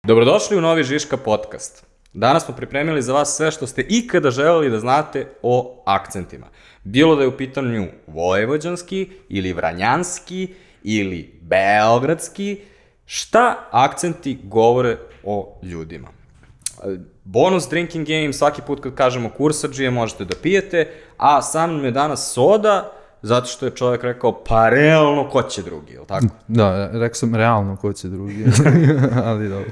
Dobrodošli u novi Žiška podcast. Danas smo pripremili za vas sve što ste ikada želeli da znate o akcentima. Bilo da je u pitanju vojvođanski ili vranjanski ili beogradski, šta akcenti govore o ljudima. Bonus drinking game, svaki put kad kažemo kursadžije možete da pijete, a sa mnom je danas soda, zato što je čovjek rekao, pa realno ko će drugi, je li tako? Da, rekao sam realno ko će drugi, ali dobro.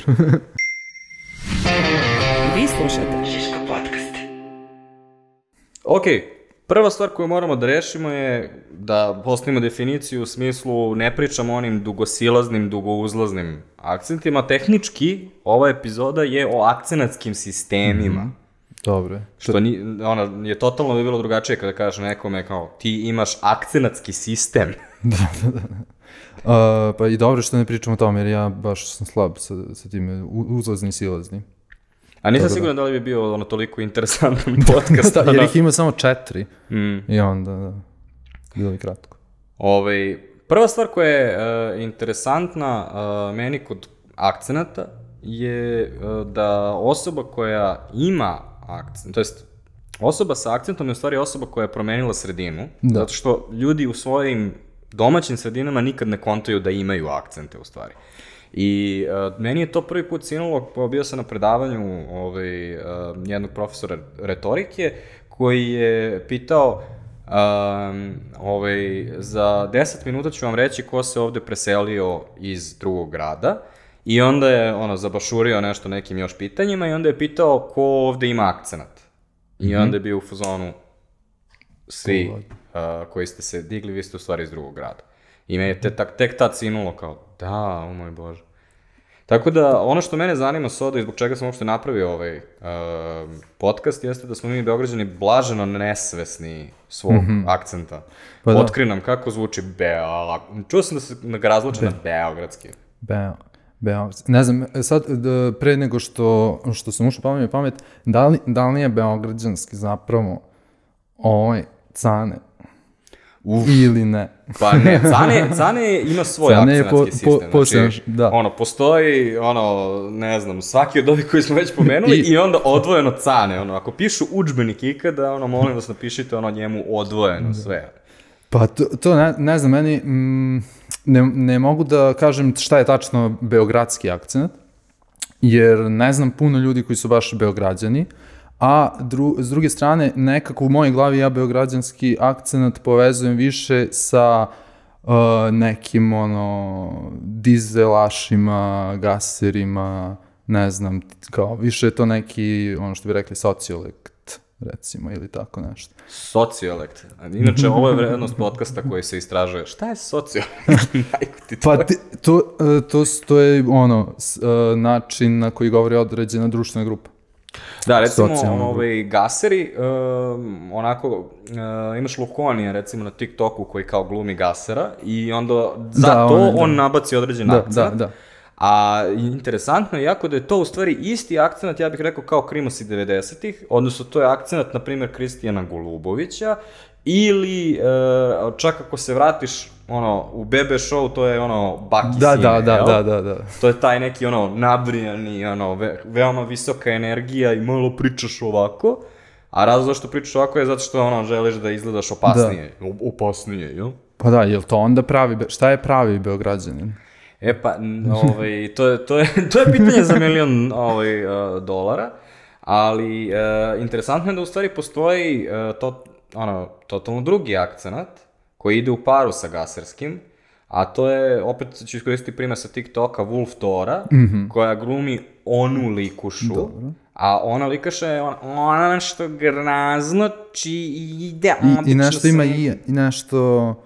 Vi slušate Žiško podcast. Ok, prva stvar koju moramo da rešimo je da postavimo definiciju u smislu ne pričamo o onim dugosilaznim, dugouzlaznim akcentima. Tehnički, ova epizoda je o akcenatskim sistemima. Dobro. Što je totalno bi bilo drugačije kada kažeš nekome kao ti imaš akcenatski sistem. Da. Pa i dobro što ne pričamo o tome, jer ja baš sam slab sa time uzlazni i silazni. A nisam siguran da li bi bio toliko interesantan podcast. Jer ih ima samo 4 i onda bilo bi kratko. Prva stvar koja je interesantna meni kod akcenata je da osoba koja ima akcent, to jest osoba sa akcentom je u stvari osoba koja je promenila sredinu, zato što ljudi u svojim domaćim sredinama nikad ne kontaju da imaju akcente u stvari. I meni je to prvi put sinulo, bio sam na predavanju jednog profesora retorike koji je pitao za 10 minuta ću vam reći ko se ovde preselio iz drugog grada i onda je zabašurio nešto nekim još pitanjima i onda je pitao ko ovde ima akcenat. I onda je bio u fazonu svi koji ste se digli, vi ste u stvari iz drugog grada. I me je tek tad sinulo kao, da, o moj Bože. Tako da, ono što mene zanima Soda i zbog čega sam uopšte napravio ovaj podcast, jeste da smo mi Beograđani blaženo nesvesni svog akcenta. Otkri nam kako zvuči čuo sam da se razluče na beogradski. Beogradski. Ne znam, sad, pre nego što sam ušao pamet, da li je beograđanski zapravo Cane? Ili ne? Pa ne, Cane ima svoj akcenatski sistem. Znači, postoji, ne znam, svaki od ovih koji smo već pomenuli i onda odvojeno Cane. Ako pišu udžbenik ikada, molim vas napišite njemu odvojeno sve. Pa to ne znam, meni ne mogu da kažem šta je tačno beogradski akcent, jer ne znam puno ljudi koji su baš beograđani, a s druge strane, nekako u mojoj glavi ja beograđanski akcent povezujem više sa nekim dizelašima, gaserima, ne znam, kao više je to neki, što bi rekli, sociolekt, recimo, ili tako nešto. Sociolekt? Inače, ovo je vrednost podcasta koji se istražuje. Šta je sociolekt? Pa to je način na koji govori određena društvena grupa. Da, recimo, gaseri, imaš Lukonija, recimo, na TikToku koji kao glumi gasera i onda za to on nabaci određen akcent. A interesantno je jako da je to u stvari isti akcent, ja bih rekao kao Krimosi 90-ih, odnosno to je akcent, na primjer, Kristijana Golubovića, ili čak ako se vratiš u Bebe Show, to je Baki Sine, Da. To je taj neki nabrijani, veoma visoka energija i malo pričaš ovako, a razlog što pričaš ovako je zato što želiš da izgledaš opasnije, jel? Pa da, jel to onda šta je pravi Beograđanin? To je pitanje za $1.000.000, ali interesantno je da u stvari postoji totalno drugi akcenat koji ide u paru sa gaserskim, a to je, opet ću iskoristiti primjer sa TikToka, Wolf Tora, koja glumi onu likušu, a ona likaša je ona što graznoći ide obično i nešto ima i nešto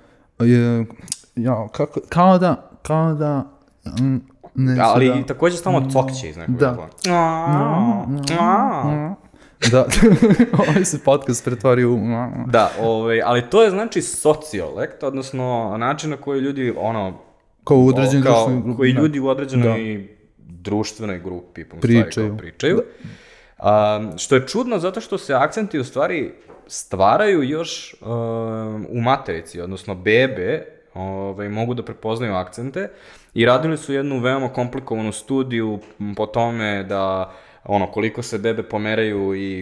kao da ali također stalno cokće iz nekog Da, ovaj se podcast pretvorio u... Da, ali to je znači sociolekt, odnosno način na koji ljudi, koji ljudi u određenoj društvenoj grupi pričaju. Što je čudno zato što se akcenti u stvari stvaraju još u materici, odnosno bebe mogu da prepoznaju akcente i radili su jednu veoma komplikovanu studiju po tome da koliko se bebe pomeraju i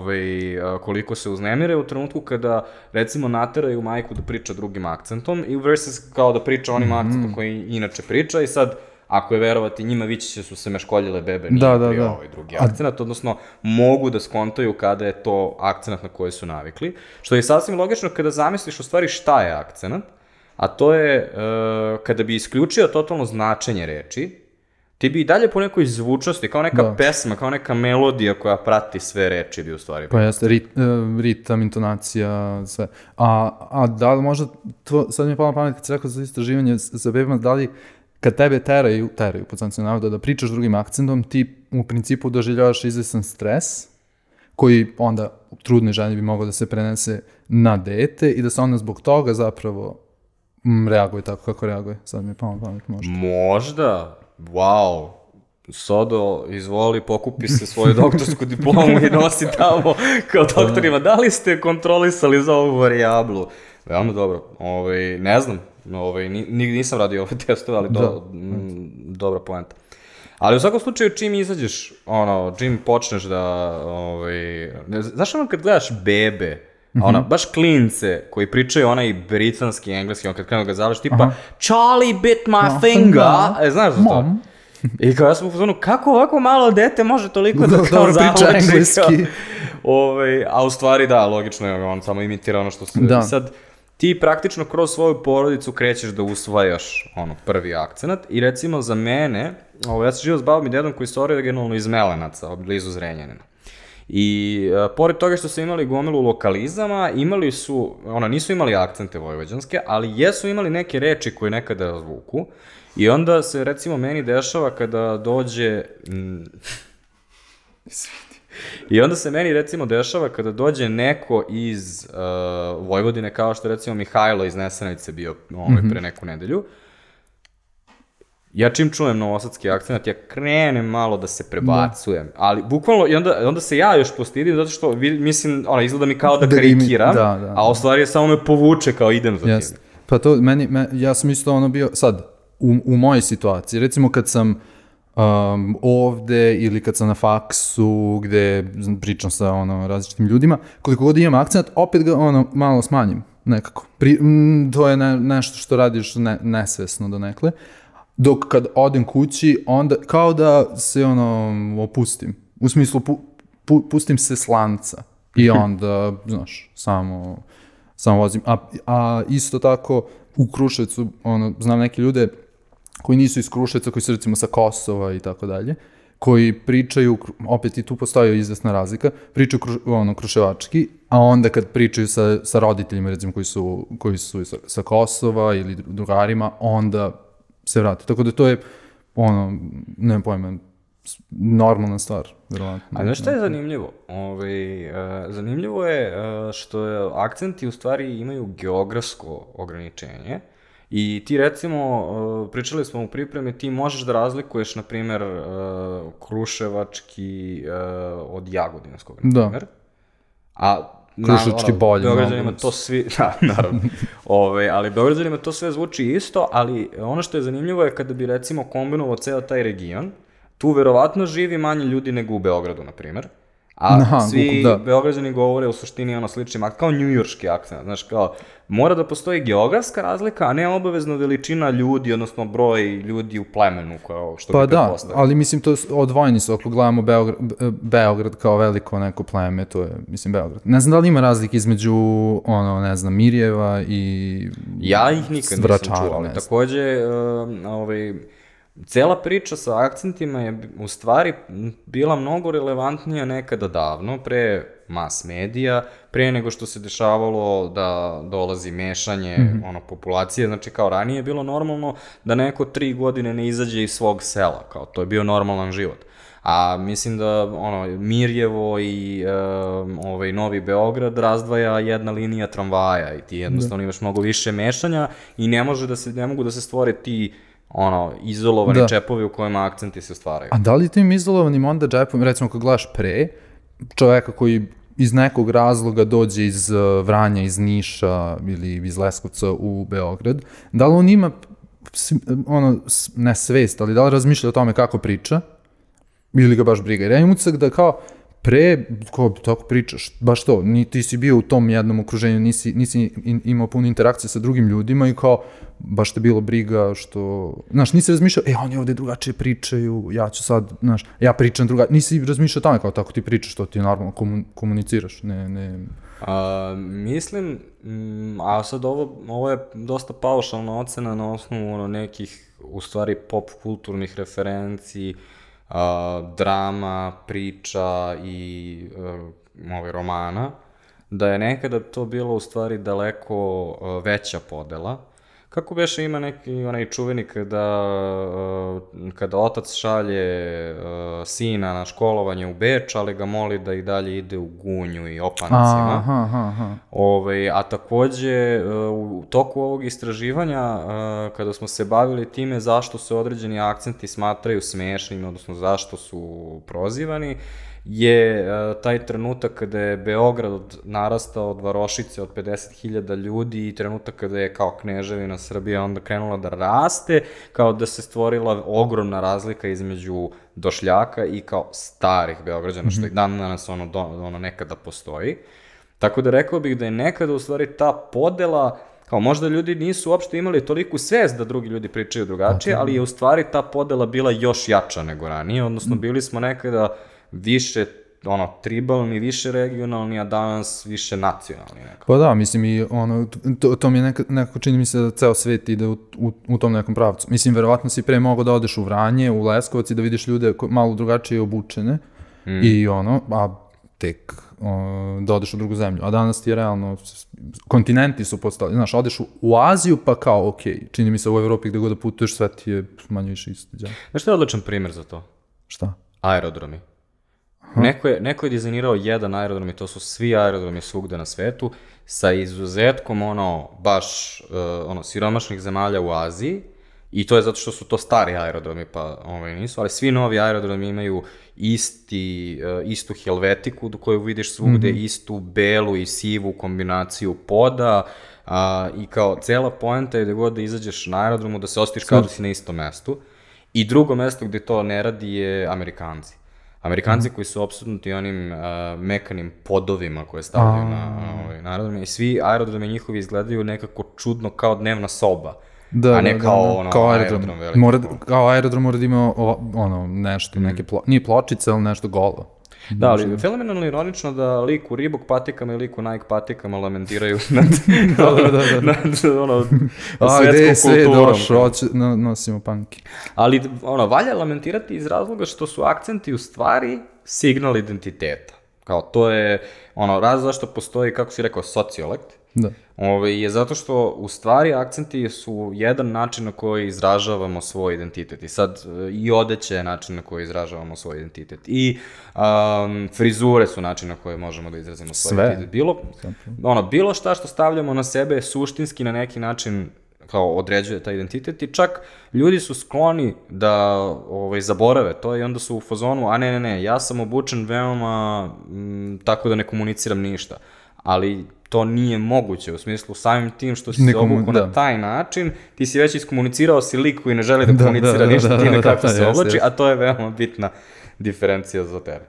koliko se uznemire u trenutku kada, recimo, nateraju majku da priča drugim akcentom i versus kao da priča onim akcentom koji inače priča i sad, ako je verovati njima, vići su se meškoljile bebe, nije bio ovaj drugi akcenat, odnosno mogu da skontaju kada je to akcenat na koji su navikli, što je sasvim logično kada zamisliš u stvari šta je akcenat, a to je kada bi isključio totalno značenje reči, ti bi i dalje po nekoj zvučnosti, kao neka pesma, kao neka melodija koja prati sve reči bi u stvari. Pa jeste, ritam, intonacija, sve. A da li možda, sad mi je pala pamet kad si rekao za istraživanje za bebama, da li kad tebe teraju pod sankcijom navoda da pričaš drugim akcentom, ti u principu doživljavaš izvesan stres, koji onda u trudnoj ženi bi mogao da se prenese na dete i da se onda zbog toga zapravo reaguje tako kako reaguje. Sad mi je pala pamet možda. Možda. Wow, Sodo, izvoli, pokupi se svoju doktorsku diplomu i nosi tamo kao doktorima. Da li ste kontrolisali za ovu varijablu? Veoma dobro. Ne znam, nisam radio ove testove, ali dobra poenta. Ali u svakom slučaju, čim izađeš, čim počneš da, znaš kad gledaš bebe, baš klince koji pričaju onaj britanski, engleski, kad krenu ga zavljaš, tipa Charlie bit my finger, znaš za to? I kao ja sam u fazonu, kako ovako malo dete može toliko da kao zavlači engleski? A u stvari da, logično je, on samo imitira ono što se... Sad, ti praktično kroz svoju porodicu krećeš da usvajaš prvi akcenat i recimo za mene, ja sam živio s babom i dedom koji su originalno iz Melenaca, blizu Zrenjanina. I pored toga što su imali gomilu lokalizama, imali su, nisu imali akcente vojvođanske, ali jesu imali neke reči koje nekada razvuku. I onda se recimo meni dešava kada dođe... I onda se meni recimo dešava kada dođe neko iz Vojvodine, kao što recimo Mihajlo iz Nesanice bio pre neku nedelju. Ja čim čujem novosadski akcent, ja krenem malo da se prebacujem, ali bukvalno, i onda se ja još postidim, zato što mislim, izgleda mi kao da karikiram, a u stvari samo me povuče kao idem za tim. Pa to, ja sam isto bio, sad, u mojoj situaciji, recimo kad sam ovde ili kad sam na faksu gde pričam sa različitim ljudima, koliko god imam akcent, opet ga malo smanjim nekako. To je nešto što radiš nesvesno donekle. Dok kad odem kući, onda kao da se opustim. U smislu, pustim se s lanca. I onda, znaš, samo vozim. A isto tako, u Kruševcu, znam neke ljude koji nisu iz Kruševca, koji su recimo sa Kosova i tako dalje, koji pričaju, opet i tu postoji izvesna razlika, pričaju kruševački, a onda kad pričaju sa roditeljima, recimo, koji su sa Kosova ili drugarima, onda se vrati. Tako da to je, nemam pojma, normalna stvar, verovatno. A znaš šta je zanimljivo? Zanimljivo je što akcenti u stvari imaju geografsko ograničenje i ti recimo, pričali smo u pripremi, ti možeš da razlikuješ, na primjer, kruševački od jagodinskog, na primjer. Kruševački bolje. Beograđanima to svi, naravno, ali Beograđanima to sve zvuči isto, ali ono što je zanimljivo je kada bi recimo kombinovao ceo taj region, tu verovatno živi manje ljudi nego u Beogradu, na primjer. A svi Beograđani govore u suštini sličnim, kao njujorški akcent, znaš, kao, mora da postoji geografska razlika, a ne obavezno veličina ljudi, odnosno broj ljudi u plemenu, kao što bi pretpostavili. Pa da, ali mislim, to odvojeni su, ako gledamo Beograd kao veliko neko pleme, to je, mislim, Beograd. Ne znam da li ima razlike između, ne znam, Mirjeva i ja ih nikad nisam čuo, ali takođe, cela priča sa akcentima je u stvari bila mnogo relevantnija nekada davno, pre mas medija, pre nego što se dešavalo da dolazi mešanje populacije, znači kao ranije je bilo normalno da neko 3 godine ne izađe iz svog sela, kao to je bio normalan život. A mislim da Mirjevo i Novi Beograd razdvaja jedna linija tramvaja i ti jednostavno imaš mnogo više mešanja i ne mogu da se stvore ti izolovani čepovi u kojima akcenti se stvaraju. A da li tim izolovanim onda džepom, recimo kad gledaš čoveka koji iz nekog razloga dođe iz Vranja, iz Niša ili iz Leskovca u Beograd, da li on ima ne svest, ali da li razmišlja o tome kako priča ili ga baš briga. Jer ja imam utisak da kao tako pričaš, baš to, ti si bio u tom jednom okruženju, nisi imao puno interakcije sa drugim ljudima i kao, baš te bilo briga što, znaš, nisi razmišljao, oni ovde drugačije pričaju, ja ću sad, znaš, ja pričam drugačije, nisi razmišljao o tome kao tako ti pričaš, to ti normalno komuniciraš, ne... Mislim, a sad ovo je dosta paušalna ocena na osnovu nekih, u stvari, pop kulturnih referenciji, drama, priča i romana, da je nekada to bilo u stvari daleko veća podela. Kako beše ima neki onaj čuveni kada otac šalje sina na školovanje u Beč, ali ga moli da i dalje ide u Gunju i Opancima. A takođe, u toku ovog istraživanja, kada smo se bavili time zašto se određeni akcenti smatraju smešnim, odnosno zašto su prozivani, je taj trenutak kada je Beograd narastao od varošice od 50.000 ljudi i trenutak kada je kao kneževina Srbije onda krenula da raste, kao da se stvorila ogromna razlika između došljaka i kao starih Beograđana, što i dan danas ono nekada postoji. Tako da rekao bih da je nekada u stvari ta podela, kao možda ljudi nisu uopšte imali toliku svest da drugi ljudi pričaju drugačije, ali je u stvari ta podela bila još jača nego ranije, odnosno bili smo nekada više tribalni, više regionalni, a danas više nacionalni nekako. Pa da, mislim i to mi je nekako čini mi se da ceo svet ide u tom nekom pravcu. Mislim, verovatno si pre mogao da odeš u Vranje, u Leskovac i da vidiš ljude malo drugačije obučene i a tek da odeš u drugu zemlju. A danas ti je realno, kontinenti su postali, znaš, odeš u Aziju pa kao, okej, čini mi se u Evropi gde god da putuješ, sve ti je manje više isto. Znaš što je odličan primer za to? Šta? Aerodromi. Neko je dizajnirao jedan aerodrom i to su svi aerodromi svugde na svetu sa izuzetkom baš siromašnih zemalja u Aziji i to je zato što su to stari aerodromi pa nisu, ali svi novi aerodromi imaju istu helvetiku koju vidiš svugde, istu belu i sivu kombinaciju poda i kao cela poenta je da god da izađeš na aerodromu da se osjetiš kao da si na istom mestu i drugo mesto gde to ne radi je Amerikanci. Amerikanci koji su opsudnuti onim mekanim podovima koje stavljaju na aerodrome i svi aerodromi njihovi izgledaju nekako čudno kao dnevna soba, a ne kao aerodrom veliki. Kao aerodrom mora da ima nešto, nije pločice, ali nešto golo. Da, ali fenomenalno ironično da lik u Reebok patikama i lik u Nike patikama lamentiraju nad svetskom kulturom. Nosimo panke. Ali valja lamentirati iz razloga što su akcenti u stvari signal identiteta. Kao to je razlog zašto postoji, kako si rekao, sociolekt. Da. Je zato što u stvari akcenti su jedan način na koji izražavamo svoj identitet i sad i odeća je način na koji izražavamo svoj identitet i frizure su način na koji možemo da izrazimo svoj identitet. Bilo šta što stavljamo na sebe suštinski na neki način kao određuje taj identitet i čak ljudi su skloni da zaborave to i onda su u fazonu, a ne, ja sam obučen veoma tako da ne komuniciram ništa, ali to nije moguće, u smislu samim tim što si se obukao na taj način, ti si već iskomunicirao si lik koji ne želi da komunicira ništa, ti nekako se oblači, a to je veoma bitna diferencija za tebe.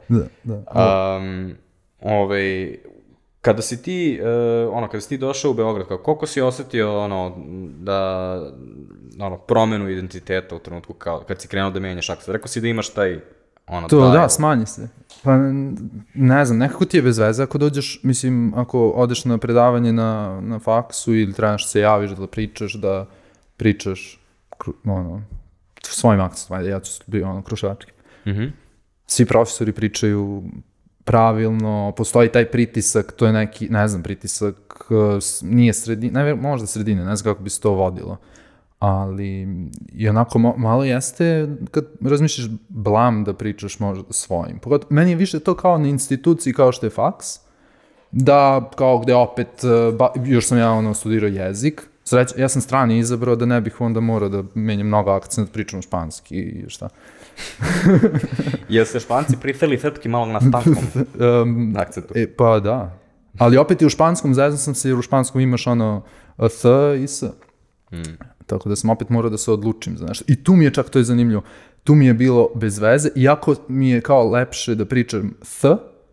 Kada si ti došao u Beograd, koliko si osetio da promenu identiteta u trenutku kad si krenuo da menjaš akcent? Rekao si da imaš taj to, da, smanji se. Pa, ne znam, nekako ti je bez veze ako dođeš, mislim, ako odeš na predavanje na faksu ili trebaš se javiš da pričaš svojim akcentom, ja ću biti krušački. Svi profesori pričaju pravilno, postoji taj pritisak, to je neki, ne znam, pritisak, nije sredine, možda sredine, ne znam kako bi se to vodilo. Ali i onako malo jeste kad razmišljaš blam da pričaš možda svojim. Meni je više to kao na instituciji kao što je faks, da kao gde opet, još sam ja studirao jezik, ja sam strani izabrao da ne bih onda morao da menjam mnogo akcent, pričam španski i šta. Jel se Španci prifeli srpski malo na španskom akcentu? Pa da. Ali opet i u španskom, zajedno sam se, jer u španskom imaš ono th i s. Tako da sam opet morao da se odlučim za nešto. I tu mi je čak, to je zanimljivo, tu mi je bilo bez veze, iako mi je kao lepše da pričam th,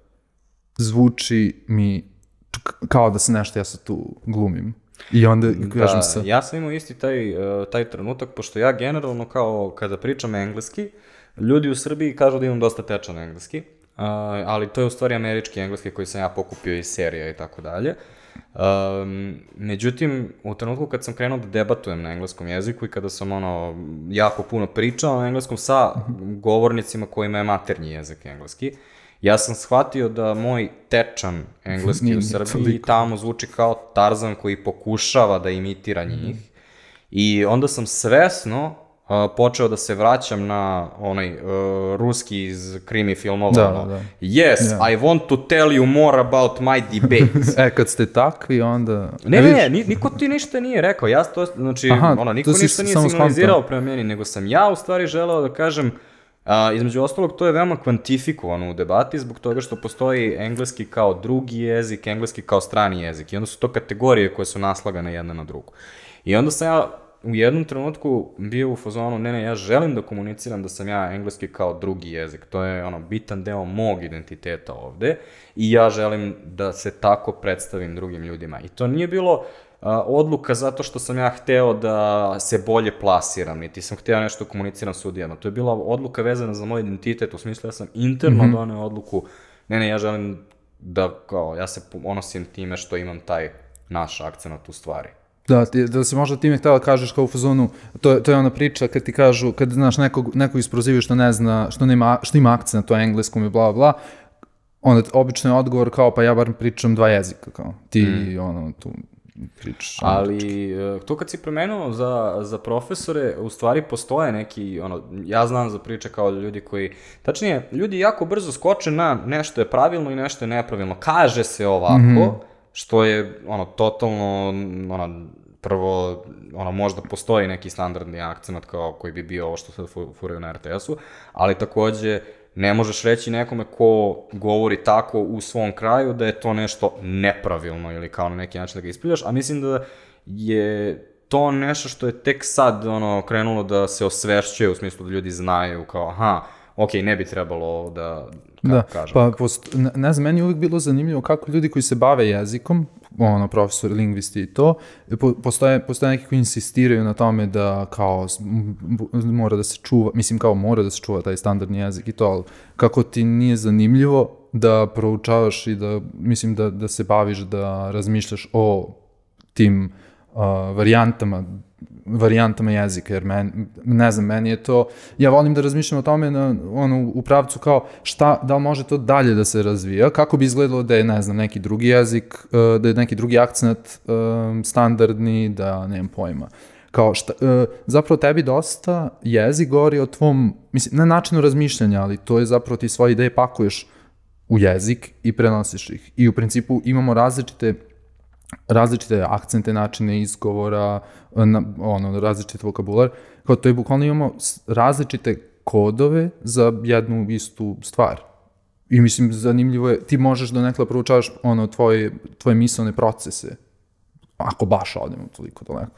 zvuči mi kao da se nešto, ja se tu glumim. I onda kažem s. Ja sam imao isti taj trenutak, pošto ja generalno kao kada pričam engleski, ljudi u Srbiji kažu da imam dosta tečan engleski, ali to je u stvari američki engleski koji sam ja pokupio iz serija i tako dalje. Međutim, u trenutku kad sam krenuo da debatujem na engleskom jeziku i kada sam jako puno pričao na engleskom sa govornicima kojima je maternji jezik engleski, ja sam shvatio da moj tečan engleski u Srbiji tamo zvuči kao Tarzan koji pokušava da imitira njih. I onda sam svesno počeo da se vraćam na onaj ruski iz krimi filmova. Da. Yes, I want to tell you more about my debate. Kad ste takvi, onda... Ne, niko ti ništa nije rekao. Niko ništa nije signalizirao prema meni, nego sam ja u stvari želeo da kažem, između ostalog, to je veoma kvantifikovano u debati zbog toga što postoji engleski kao drugi jezik, engleski kao strani jezik. I onda su to kategorije koje su naslagane jedna na drugu. I onda sam ja u jednom trenutku bio u fazonu, ne, ja želim da komuniciram da sam ja engleski kao drugi jezik. To je bitan deo mog identiteta ovde i ja želim da se tako predstavim drugim ljudima. I to nije bilo odluka zato što sam ja hteo da se bolje plasiram, niti sam hteo nešto komuniciram sudijama. To je bila odluka vezana za moj identitet, u smislu ja sam interno doneo odluku, ne, ja želim da, ja se ponosim time što imam taj naš akcenat u stvari. Da se možda time htjela kažeš kao u fazonu, to je ona priča kad ti kažu, kad znaš nekog isprozivaju što ne zna, što ima akcent na engleskom i bla bla, onda obično je odgovor kao pa ja bar pričam dva jezika, kao ti tu pričaš. Ali to kad si premenuo za profesore, u stvari postoje neki, ja znam za priče kao ljudi koji, tačnije, ljudi jako brzo skoče na nešto je pravilno i nešto je nepravilno. Kaže se ovako, što je totalno, prvo, možda postoji neki standardni akcenat kao koji bi bio ovo što sad furaju na RTS-u, ali takođe ne možeš reći nekome ko govori tako u svom kraju da je to nešto nepravilno ili kao na neki način da ga ispiljaš, a mislim da je to nešto što je tek sad krenulo da se osvešćuje u smislu da ljudi znaju kao ok, ne bi trebalo da kažem. Pa ne znam, meni je uvijek bilo zanimljivo kako ljudi koji se bave jezikom, profesori, lingvisti i to, postoje neki koji insistiraju na tome da kao mora da se čuva, mislim kao mora da se čuva taj standardni jezik i to, ali kako ti nije zanimljivo da proučavaš i da, mislim da se baviš, da razmišljaš o tim varijantama jezika, jer ne znam, meni je to, ja volim da razmišljam o tome u pravcu kao da li može to dalje da se razvija, kako bi izgledalo da je, ne znam, neki drugi jezik, da je neki drugi akcent standardni, da nemam pojma. Kao zapravo tebi dosta jezik govori o tvom, mislim, ne načinu razmišljanja, ali to je zapravo ti svoje ideje pakuješ u jezik i prenosiš ih. I u principu imamo različite akcente, načine izgovora, različit vokabular. Kao to je bukvalno imamo različite kodove za jednu istu stvar. I mislim, zanimljivo je, ti možeš da nekada proučavaš tvoje mislene procese, ako odemo toliko daleko.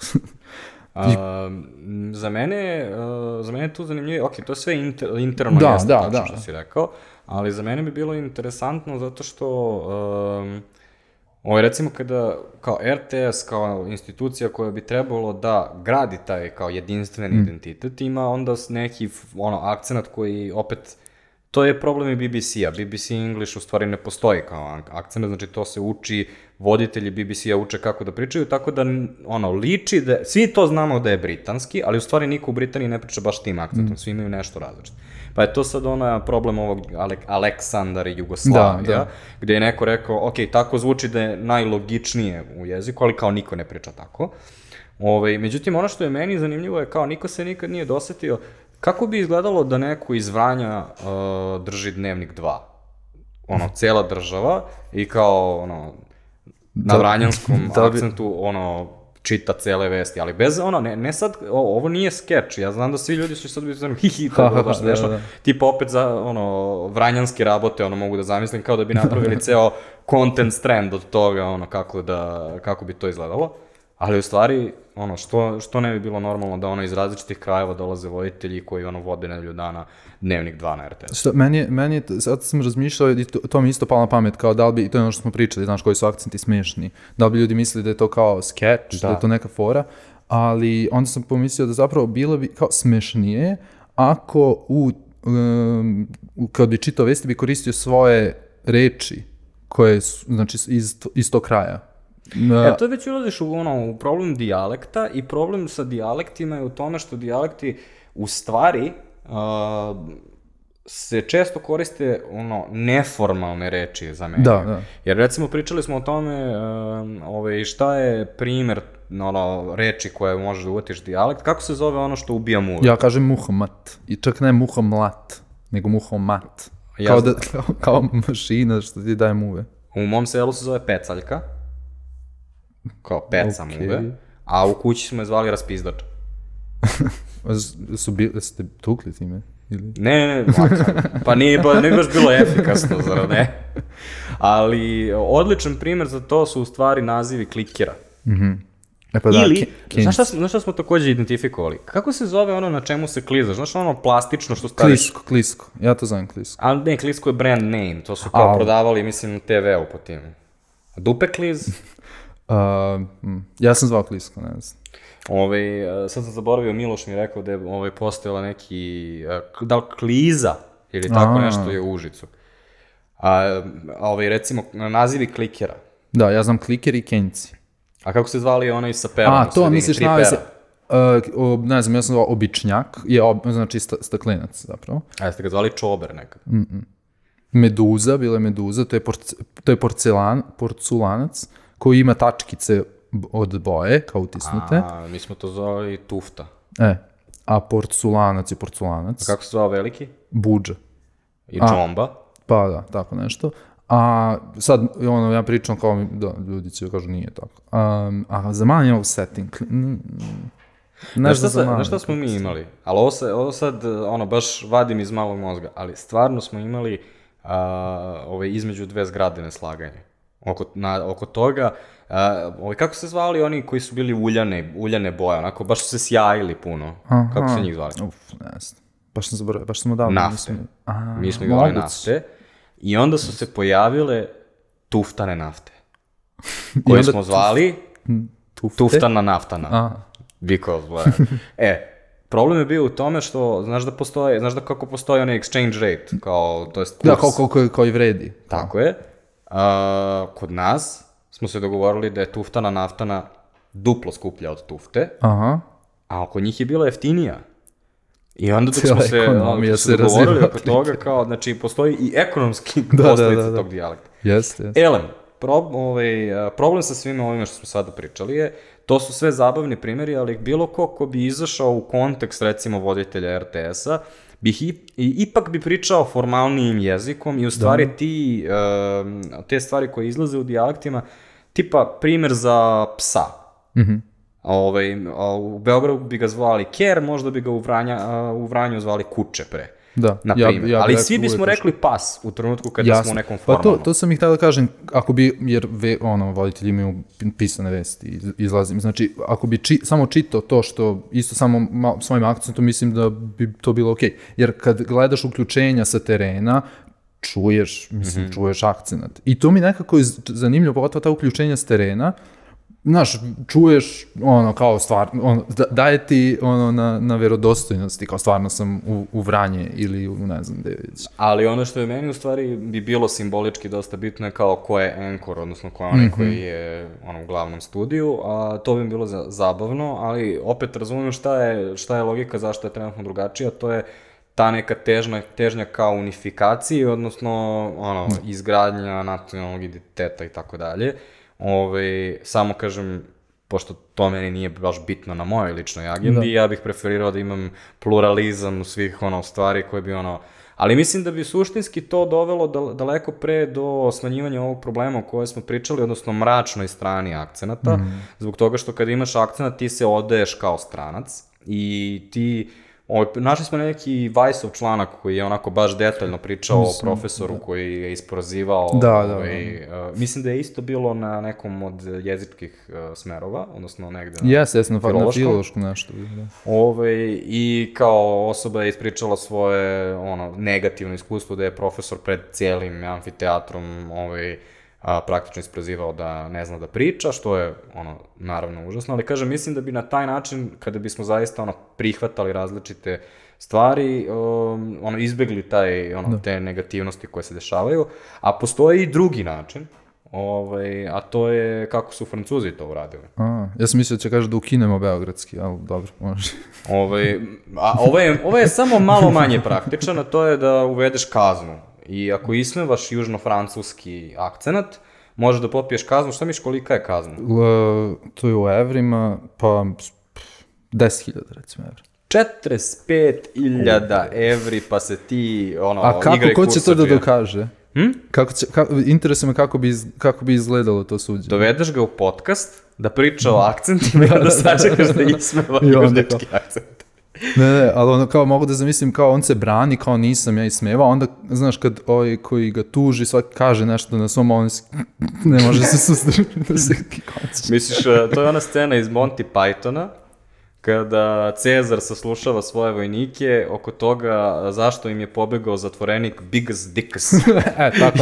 Za mene je tu zanimljivo, ok, to je sve interno jasno, tačno što si rekao, ali za mene bi bilo interesantno zato što recimo kada kao RTS, kao institucija koja bi trebalo da gradi taj kao jedinstveni identitet, ima onda neki akcenat koji opet, to je problem i BBC-a. BBC English u stvari ne postoji kao akcenat, znači to se uči, voditelji BBC-a uče kako da pričaju, tako da liči da, svi to znamo da je britanski, ali u stvari niko u Britaniji ne priča baš tim akcentom, svi imaju nešto različito. Pa je to sad problem ovog Aleksandar i Jugoslavija, gde je neko rekao, ok, tako zvuči da je najlogičnije u jeziku, ali kao niko ne priča tako. Međutim, ono što je meni zanimljivo je kao niko se nikad nije dosetio kako bi izgledalo da neko iz Vranja drži Dnevnik 2. Cela država i kao na vranjanskom akcentu, čita cele vesti, ali bez ono, ne sad, ovo nije skeč, ja znam da svi ljudi su sad biti hihi, to je bilo baš smešno, tipa opet za, ono, vranjanske rabote, ono, mogu da zamislim, kao da bi napravili ceo content strand od toga, ono, kako bi to izgledalo, ali u stvari, ono, što ne bi bilo normalno da, ono, iz različitih krajeva dolaze voditelji koji, ono, vode nedelju dana Dnevnik 2 na RTS. Meni je, sad sam razmišljao i to mi isto palo na pamet, kao da li bi, i to je ono što smo pričali, znaš, koji su akcenti smiješni, da li bi ljudi mislili da je to kao sketch, da je to neka fora, ali onda sam pomislio da zapravo bilo bi kao smešnije ako kad bi čitao vesti bi koristio svoje reči koje su, znači, iz tog kraja. To već ulaziš u problem dijalekta i problem sa dijalektima je u tome što dijalekti u stvari se često koriste neformalne reči za mene. Da. Jer recimo pričali smo o tome šta je primer reči koje možeš da uvatiš dijalekt, kako se zove ono što ubija muve? Ja kažem muhamat i čak ne muhamlat, nego muhamat. Kao mašina što ti daje muve. U mom selu se zove pecaljka, kao peca muve, a u kući smo je zvali raspizdač. Ste tukli time? Ne, pa nije baš bilo efikasno, zar ne? Ali odličan primer za to su u stvari nazivi klikera. Ili, znaš šta smo također identifikovali? Kako se zove ono na čemu se klizaš? Znaš ono plastično što staviš? Klisko, ja to zovem klisko. Ali ne, klisko je brand name, to su kao prodavali, mislim, na TV-u po tim. Dupe kliz? Ja sam zvao klisko, ne znam. Sad sam zaboravio, Miloš mi je rekao da je postojala neki, da li kliza ili tako nešto je u Užicu. Recimo, nazivi klikera. Da, ja znam kliker i kenci. A kako se zvali onaj sa perom? To misliš na se, ne znam, ja sam zvao običnjak, znači staklinac zapravo. A jeste ga zvali čober nekad? Meduza, bila je meduza, to je porculanac koji ima tačkice od boje, kao utisnute. Mi smo to zvali tufta. A porculanac je porculanac. A kako se zvao veliki? Budža. I džomba? Pa da, tako nešto. A sad, ja pričam kao, da, ljudi će kažu nije tako. A za mali je ovo setting. Znaš šta smo mi imali? Ali ovo sad, baš vadim iz malog mozga, ali stvarno smo imali između dve zgrade neslaganje. Oko toga, kako se zvali oni koji su bili uljane boje, onako, baš su se sjajili puno. Kako se njih zvali? Ne znam. Baš sam zaboravio, baš sam odavno. Nafte. Mi smo igrali nafte. I onda su se pojavile tuftane nafte, koje smo zvali tuftana naftana. Because, problem je bio u tome što, znaš da kako postoji onaj exchange rate, kao, to jest kurs. Da, koji vredi. Tako je. Kod nas smo se dogovorili da je tuftana naftana duplo skuplja od tufte, a kod njih je bila jeftinija. I onda dok smo se dogovorili oko toga, kao, znači, postoji i ekonomski posledica tog dijalekta. Elem, problem sa svima ovime što smo sada pričali je, to su sve zabavni primjeri, ali bilo ko bi izašao u kontekst, recimo, voditelja RTS-a, ipak bi pričao formalnijim jezikom i u stvari te stvari koje izlaze u dijalektima, tipa primjer za psa. U Beogradu bi ga zvali ker, možda bi ga u Vranju zvali kuče pre. Da, ali svi bismo rekli pas u trenutku kada smo u nekom formalnom. Pa to sam ih htio da kažem, ako bi, jer voditelji imaju pisane vesti, izlazim, znači ako bi samo čitao to što isto samo svojim akcentom, mislim da bi to bilo okej. Jer kad gledaš uključenja sa terena, čuješ akcenat. I to mi nekako je zanimljivo, pogotovo ta uključenja s terena, znaš, čuješ, kao stvarno, daje ti na verodostojnosti, kao stvarno sam u Vranje ili ne znam gde već. Ali ono što je meni u stvari bi bilo simbolički dosta bitno je kao ko je anchor, odnosno ko je onaj koji je u glavnom studiju, a to bi bilo zabavno, ali opet razumijem šta je logika, zašto je trenutno drugačija, to je ta neka težnja kao unifikaciji, odnosno izgradnja nacionalnog identiteta i tako dalje. Samo kažem, pošto to meni nije baš bitno na mojoj ličnoj agendi, ja bih preferirao da imam pluralizam svih stvari koje bi Ali mislim da bi suštinski to dovelo daleko pre do smanjivanja ovog problema o kojem smo pričali, odnosno mračnoj strani akcenata, zbog toga što kada imaš akcenat ti se odaješ kao stranac i ti... Našli smo neki Vice-ov članak koji je onako baš detaljno pričao o profesoru koji je isporazivao. Mislim da je isto bilo na nekom od jezičkih smerova, odnosno negde na filološkom nešto. I kao osoba je ispričala svoje negativno iskustvo da je profesor pred cijelim amfiteatrom praktično isprozivao da ne zna da priča, što je naravno užasno, ali kažem, mislim da bi na taj način, kada bismo zaista prihvatali različite stvari, izbegli te negativnosti koje se dešavaju, a postoji i drugi način, a to je kako su Francuzi to uradili. Ja sam mislio da će kaže da ukinemo beogradski, ali dobro, može. Ovo je samo malo manje praktičan, a to je da uvedeš kaznu. I ako ismevaš južno-francuski akcenat, možeš da popiješ kaznu. Šta misliš kolika je kazna? To je u evrima, pa 10.000 recimo evra. 45.000 evri, pa se ti igraj kursa. A kako, ko će to da dokaže? Interesuje me kako bi izgledalo to suđenje. Dovedeš ga u podcast, da priča o akcentima i da sačekaš da ismeva južnički akcent. Ne, ali kao mogu da zamislim kao on se brani, kao nisam ja ismevao, onda znaš kad koji ga tuži svaki kaže nešto na svom, on ne može se suzdržati da se konci. Misliš, to je ona scena iz Monty Pythona, kada Cezar saslušava svoje vojnike oko toga zašto im je pobegao zatvorenik Bigus Dickus. Tako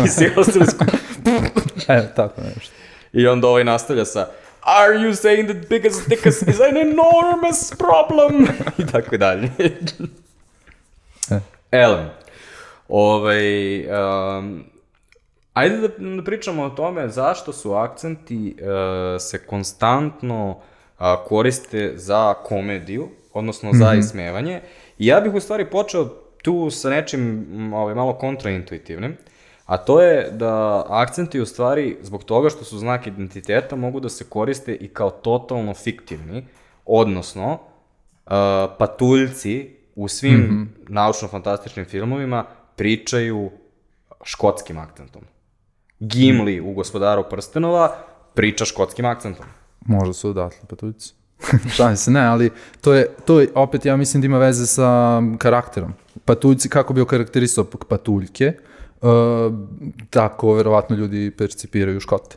tako nešto. I onda nastavlja sa Are you saying that Bigus Dickus is an enormous problem? I tako dalje. Elem. Ajde da pričamo o tome zašto su akcenti se konstantno koriste za komediju, odnosno za ismevanje. I ja bih u stvari počeo tu sa nečim malo kontraintuitivnim, a to je da akcenti u stvari, zbog toga što su znak identiteta, mogu da se koriste i kao totalno fiktivni, odnosno patuljci u svim naučno-fantastičnim filmovima pričaju škotskim akcentom. Gimli u Gospodaru prstenova priča škotskim akcentom. Možda su odatle patuljci. Šalim se, ne, ali to je opet, ja mislim da ima veze sa karakterom. Patuljci, kako bi okarakterisao patuljke, tako verovatno ljudi percipiraju Škote.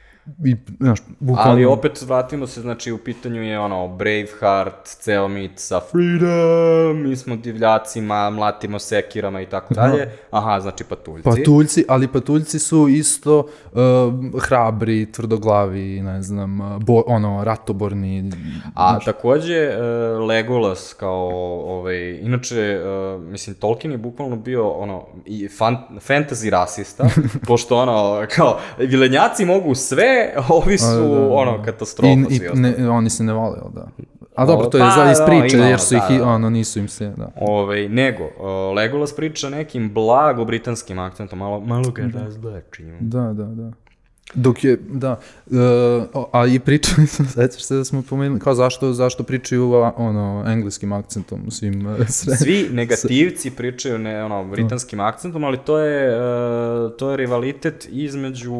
Ali opet vratimo se, znači u pitanju je Braveheart, ceo mit sa freedom, mi smo divljaci, mlatimo sekirama i tako dalje. Aha, znači patuljci. Ali patuljci su isto hrabri, tvrdoglavi, ne znam, ratoborni. A takođe Legolas kao, inače, mislim, Tolkien je bukvalno bio fantasy rasista, pošto kao, vilenjaci mogu sve, ovi su katastrofa svi ostali. Oni se ne vole, da. A dobro, to je iz priče, jer su ih, nisu im se, da. Nego, Legolas priča nekim blago britanskim akcentom, malo ga razlačimo. Da. Dok je, da, a i pričali smo, sećaš se da smo pomenuli, kao zašto pričaju engleskim akcentom svim Svi negativci pričaju britanskim akcentom, ali to je rivalitet između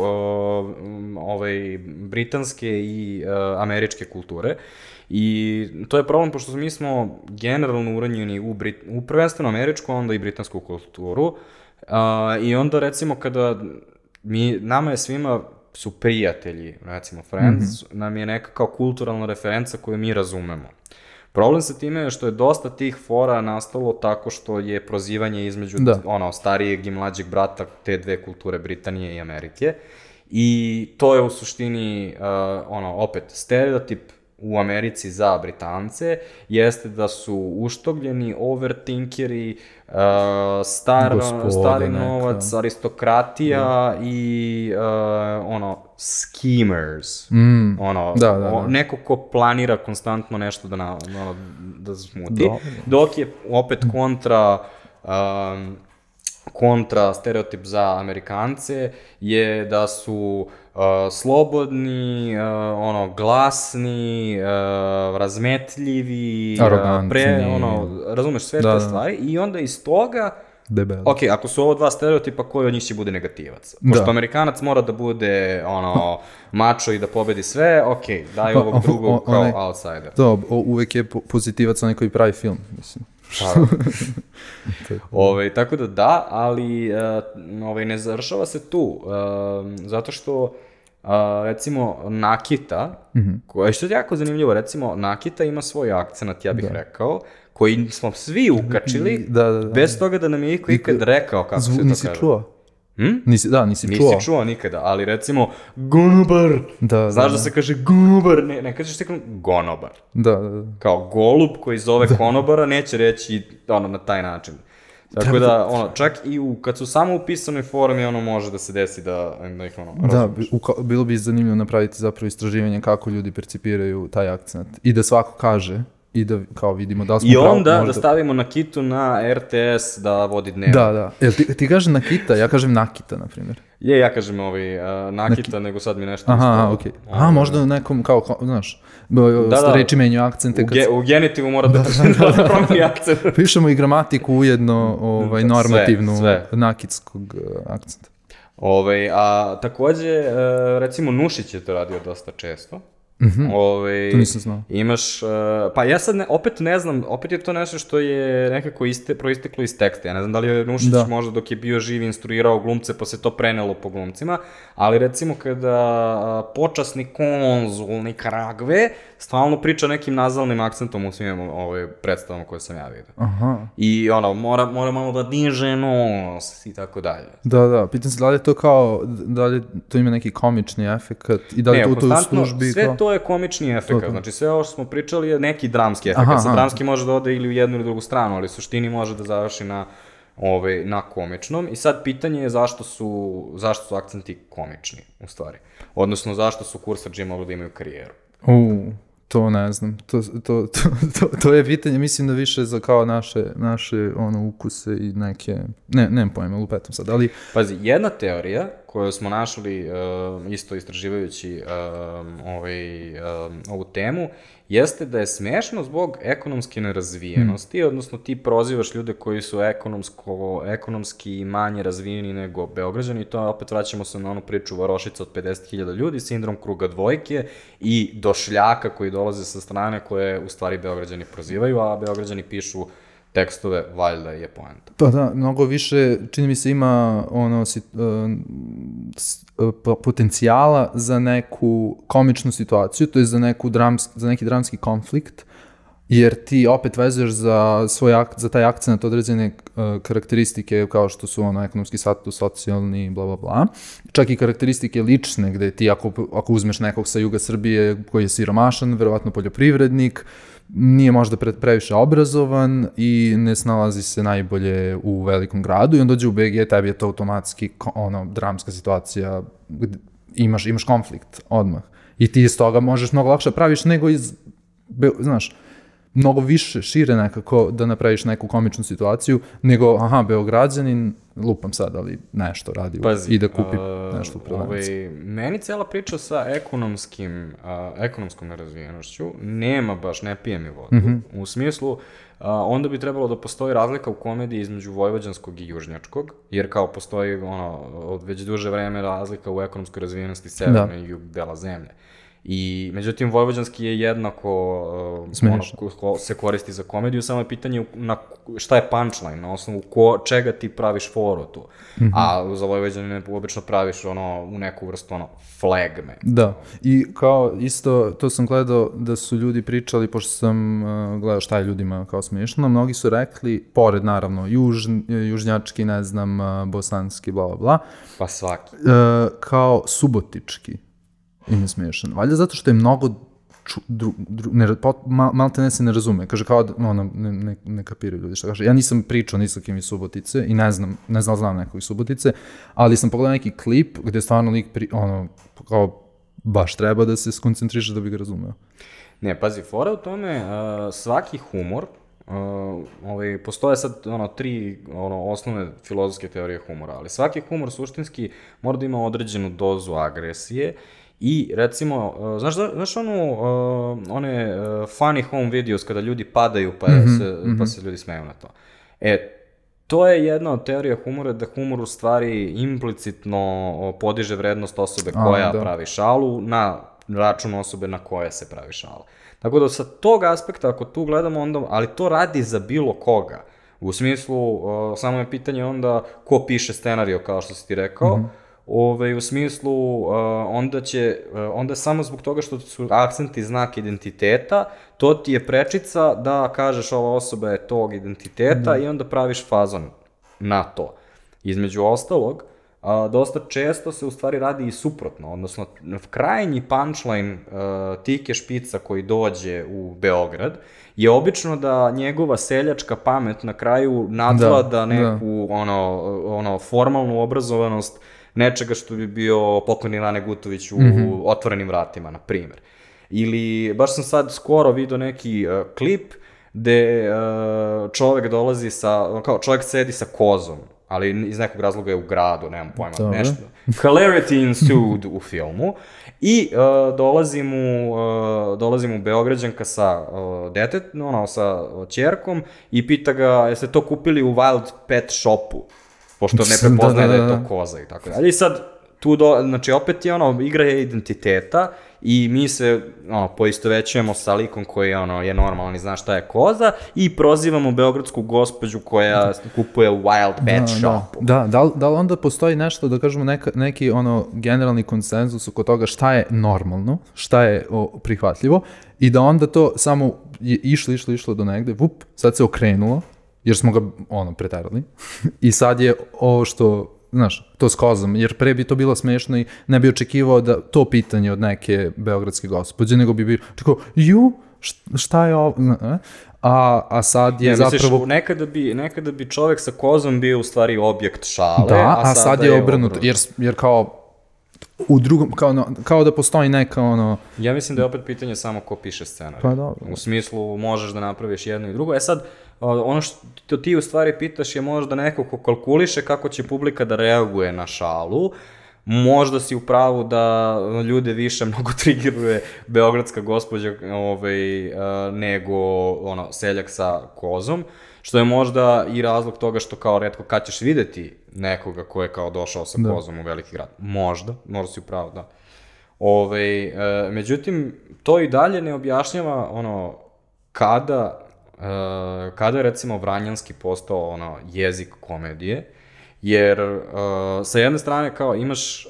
britanske i američke kulture. I to je problem, pošto mi smo generalno uranjeni u prvenstveno američku, onda i britansku kulturu. I onda recimo kada nama je svima su prijatelji, recimo Friends, nam je neka kao kulturalna referenca koju mi razumemo. Problem sa time je što je dosta tih fora nastalo tako što je prozivanje između starijeg i mlađeg brata te dve kulture, Britanije i Amerike. I to je u suštini, opet, stereotip u Americi za Britance jeste da su uštogljeni, overthinkeri, stari novac, aristokratija i schemers. Neko ko planira konstantno nešto da smuti. Dok je opet kontra stereotip za Amerikance je da su slobodni, glasni, razmetljivi, arogantni, razumeš sve te stvari i onda iz toga debeli. Ok, ako su ovo dva stereotipa, koji od njih će bude negativac? Pošto Da. Amerikanac mora da bude, mačo i da pobedi sve, ok, daj ovog drugog kao outsider. To, uvek je pozitivac onaj koji pravi film, mislim. Tako da, ali ne završava se tu, zato što recimo Nakita, što je jako zanimljivo, recimo Nakita ima svoj akcenat, ja bih rekao, koji smo svi ukačili, bez toga da nam je ikad rekao kako se to kaže. Nisi čuo? Nisi čuo. Nisi čuo nikada, ali recimo gonobar, znaš da se kaže gonobar, ne kažeš se gonobar. Da. Kao golub koji zove konobara neće reći na taj način. Tako da, čak i kad su samo u pisanoj formi, može da se desi da ih razumiješ. Da, bilo bi zanimljivo napraviti zapravo istraživanje kako ljudi percipiraju taj akcent. I da svako kaže, i da kao vidimo da li smo pravo. I onda da stavimo Nakitu na RTS da vodi dnevno. Da. Ti kažeš Nakita, ja kažem Nakita, na primjer. Ja kažem Nakita, nego sad mi nešto Aha, okej. Možda nekom, kao, znaš, reči menju akcente. U genitivu mora da promeni akcent. Pišemo i gramatiku ujedno normativnu nakitskog akcenta. A takođe, recimo Nušić je to radio dosta često. To nisam znao. Imaš, pa ja sad opet ne znam, opet je to nešto što je nekako proisteklo iz teksta. Ja ne znam da li je Nušić možda dok je bio živ instruirao glumce pa se to prenelo po glumcima, ali recimo kada počasni konzul Nikaragve stalno priča nekim nazalnim akcentom u svim predstavama koje sam ja vidio. I mora malo da diže nos i tako dalje. Da, pitam se da li je to kao, da li to ima neki komični efekt i da li to u službi? Sve to je komični efekt, znači sve ovo što smo pričali je neki dramski efekt. Sad dramski može da ode ili u jednu ili drugu stranu, ali u suštini može da završi na komičnom. I sad pitanje je zašto su akcenti komični, u stvari. Odnosno zašto su kursadžije mogli da imaju karijeru. To ne znam, to je pitanje, mislim da više za kao naše ukuse i neke, nemam pojma, lupetam sad, ali... Pazi, jedna teorija koju smo našli isto istraživajući ovu temu, jeste da je smešno zbog ekonomske nerazvijenosti, odnosno ti prozivaš ljude koji su ekonomski manje razvijeni nego Beograđani i to opet vraćamo se na onu priču varošica od 50.000 ljudi, sindrom kruga dvojke i došljaka koji dolaze sa strane koje u stvari Beograđani prozivaju, a Beograđani pišu tekstove, valjda je poenta. Pa da, mnogo više, čini mi se, ima potencijala za neku komičnu situaciju, to je za neki dramski konflikt, jer ti opet vezuješ za taj akcent određene karakteristike kao što su ekonomski status, socijalni, bla, bla, bla. Čak i karakteristike lične, gde ti ako uzmeš nekog sa juga Srbije koji je siromašan, verovatno poljoprivrednik, nije možda previše obrazovan i ne snalazi se najbolje u velikom gradu i on dođe u BG, tebi je to automatski dramska situacija, imaš konflikt odmah. I ti iz toga možeš mnogo lakše praviš nego znaš, mnogo više, šire nekako da napraviš neku komičnu situaciju, nego, Beograđanin, lupam sad, ali nešto radi i da kupi nešto u prodavnici. Meni cela priča sa ekonomskom nerazvijenošću nema baš, ne pije mi vodu. U smislu, onda bi trebalo da postoji razlika u komediji između vojvođanskog i južnjačkog, jer kao postoji od već duže vreme razlika u ekonomskoj razvijenosti severne i jug dela zemlje. I, međutim, vojvođanski je jednako se koristi za komediju, samo je pitanje šta je punchline, na osnovu čega ti praviš foru tu. A za Vojvođanine obično praviš u neku vrstu flegme. Da, i kao isto, to sam gledao da su ljudi pričali, pošto sam gledao šta je ljudima kao smiješno, mnogi su rekli, pored naravno južnjački, ne znam, bosanski, bla, bla, bla. Pa svaki. Kao subotički. I ne smiješan. Valjda zato što je mnogo malte ne se ne razume. Kaže kao ne kapiraju ljudi što kaže. Ja nisam pričao ni sa kim iz Subotice i ne znam nekog iz Subotice, ali sam pogledao neki klip gde stvarno lik kao baš treba da se skoncentriše da bi ga razumeo. Ne, pazi, fora u tome, svaki humor, postoje sad tri osnovne filozofske teorije humora, ali svaki humor suštinski mora da ima određenu dozu agresije. I, recimo, znaš one funny home videos kada ljudi padaju pa se ljudi smeju na to? To je jedna od teorija humora, da humor u stvari implicitno podiže vrednost osobe koja pravi šalu na račun osobe na koje se pravi šala. Tako da sa tog aspekta, ako tu gledamo, onda, ali to radi za bilo koga. U smislu, samo je pitanje onda ko piše scenario, kao što si ti rekao, u smislu, onda samo zbog toga što su akcenti znak identiteta, to ti je prečica da kažeš ova osoba je tog identiteta i onda praviš fazon na to. Između ostalog, dosta često se u stvari radi i suprotno, odnosno krajnji punchline Tike Špica koji dođe u Beograd je obično da njegova seljačka pamet na kraju nadvlada neku formalnu obrazovanost nečega što bi bio pokojni Rane Gutović u Otvorenim vratima, na primjer. Ili, baš sam sad skoro vidio neki klip gde čovek dolazi kao čovek sedi sa kozom, ali iz nekog razloga je u gradu, nemam pojma, nešto. Hilarity ensued u filmu i dolazi mu Beograđanka sa sa ćerkom i pita ga, jeste to kupili u Wild Pet shopu, pošto ne prepoznaje da je to koza i tako dalje. I sad, znači opet je igra je identiteta i mi se poistovećujemo sa likom koji je normalan i zna šta je koza i prozivamo beogradsku gospođu koja kupuje u Wild Pet shopu. Da li onda postoji nešto, da kažemo, neki generalni konsenzus oko toga šta je normalno, šta je prihvatljivo i da onda to samo je išlo do negde, sad se okrenulo, jer smo ga preterali i sad je ovo što, znaš, to s kozom, jer pre bi to bilo smešno i ne bi očekivao da to pitanje od neke beogradske gospođe, nego bi bio čekao, šta je ovo? A sad je zapravo... Nekada bi čovek sa kozom bio u stvari objekt šale, a sad je obrnuto, jer kao u drugom, kao da postoji neka Ja mislim da je opet pitanje samo ko piše scenarij. Pa dobro. U smislu možeš da napraviš jedno i drugo. Sad, ono što ti u stvari pitaš je možda neko ko kalkuliše kako će publika da reaguje na šalu. Možda si u pravu da ljude više mnogo triggeruje beogradska gospođa nego seljak sa kozom, što je možda i razlog toga što kao retko kad ćeš videti nekoga ko je kao došao sa kozom u veliki grad. Možda si u pravu, da. Međutim, to i dalje ne objašnjava kada je recimo Vranjanski postao jezik komedije, jer sa jedne strane kao imaš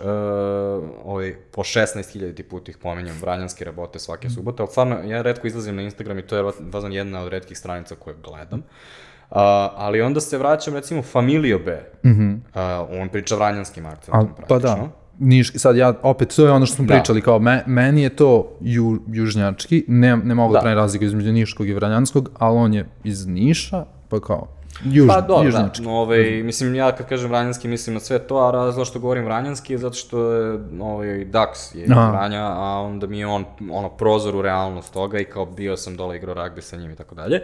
po 16.000 put ih pominjam Vranjanske rabote svake subote, ali stvarno ja retko izlazim na Instagram i to je vazan jedna od retkih stranica koje gledam, ali onda se vraćam recimo Familio B, on priča vranjanskim akcentom praktično. Pa da, sad ja opet, to je ono što smo pričali, kao meni je to južnjački, ne mogu da pravim razliku između niškog i vranjanskog, ali on je iz Niša, pa kao južnjački. Mislim, ja kad kažem vranjanski mislim na sve to, a razlog što govorim vranjanski je zato što je Dax je iz Vranja, a onda mi je on prozor u realnost toga i kao bio sam dole igrao ragbi sa njim i tako dalje.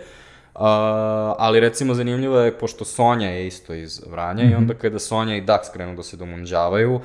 Ali recimo zanimljivo je, pošto Sonja je isto iz Vranja i onda kada Sonja i Dax krenu da se domunđavaju,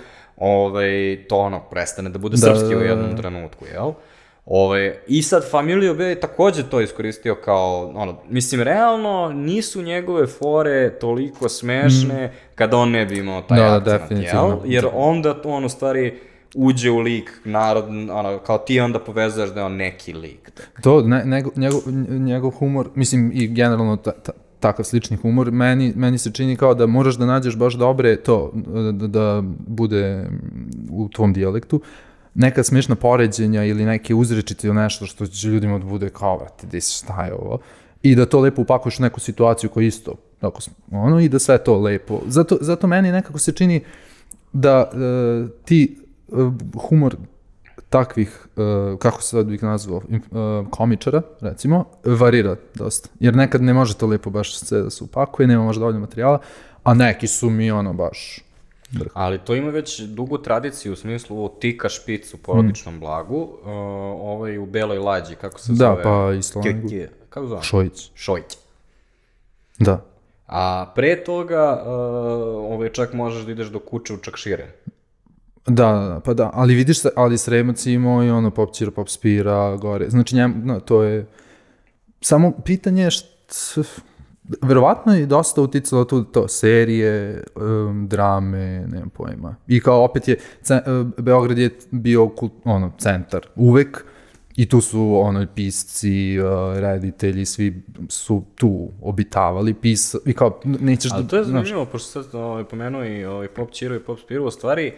to prestane da bude srpski u jednom trenutku, jel? I sad Familio B je takođe to iskoristio kao, mislim, realno nisu njegove fore toliko smešne kada on ne bi imao taj akcent, jel? Jer onda on u stvari uđe u lik, narod, kao ti onda povezuješ da je on neki lik. To, njegov humor, mislim i generalno takav slični humor, meni se čini kao da moraš da nađeš baš dobre to, da bude u tvom dijalektu, neka smešna poređenja ili neke uzrečice ili nešto što će ljudima da bude kao, vrati, šta je ovo? I da to lepo upakuješ u neku situaciju koja isto, i da sve to lepo. Zato meni nekako se čini da ti humor takvih, kako se sad bih nazvao, komičara, recimo, varira dosta. Jer nekad ne može to lepo baš sve da se upakuje, nema možda dovoljno materijala, a neki su mi baš... Ali to ima već dugu tradiciju u smislu Tika Špic u Porodičnom blagu, u Beloj lađi, kako se zove? Da, pa i slangu. Kako zove? Šojić. Da. A pre toga čak možeš da ideš do kuće u Čakšire. Da, pa da, ali vidiš, ali Sremac imao i Pop Ćira, Pop Spira, gore. Znači, to je... Samo pitanje je verovatno je dosta uticalo to serije, drame, nemam pojma. I kao opet je, Beograd je bio centar uvek, i tu su pisci, reditelji, svi su tu obitavali, i kao nećeš da... Ali to je zanimljivo, pošto sad pomenuo i Pop Ćiro i Pop Spiru, u stvari,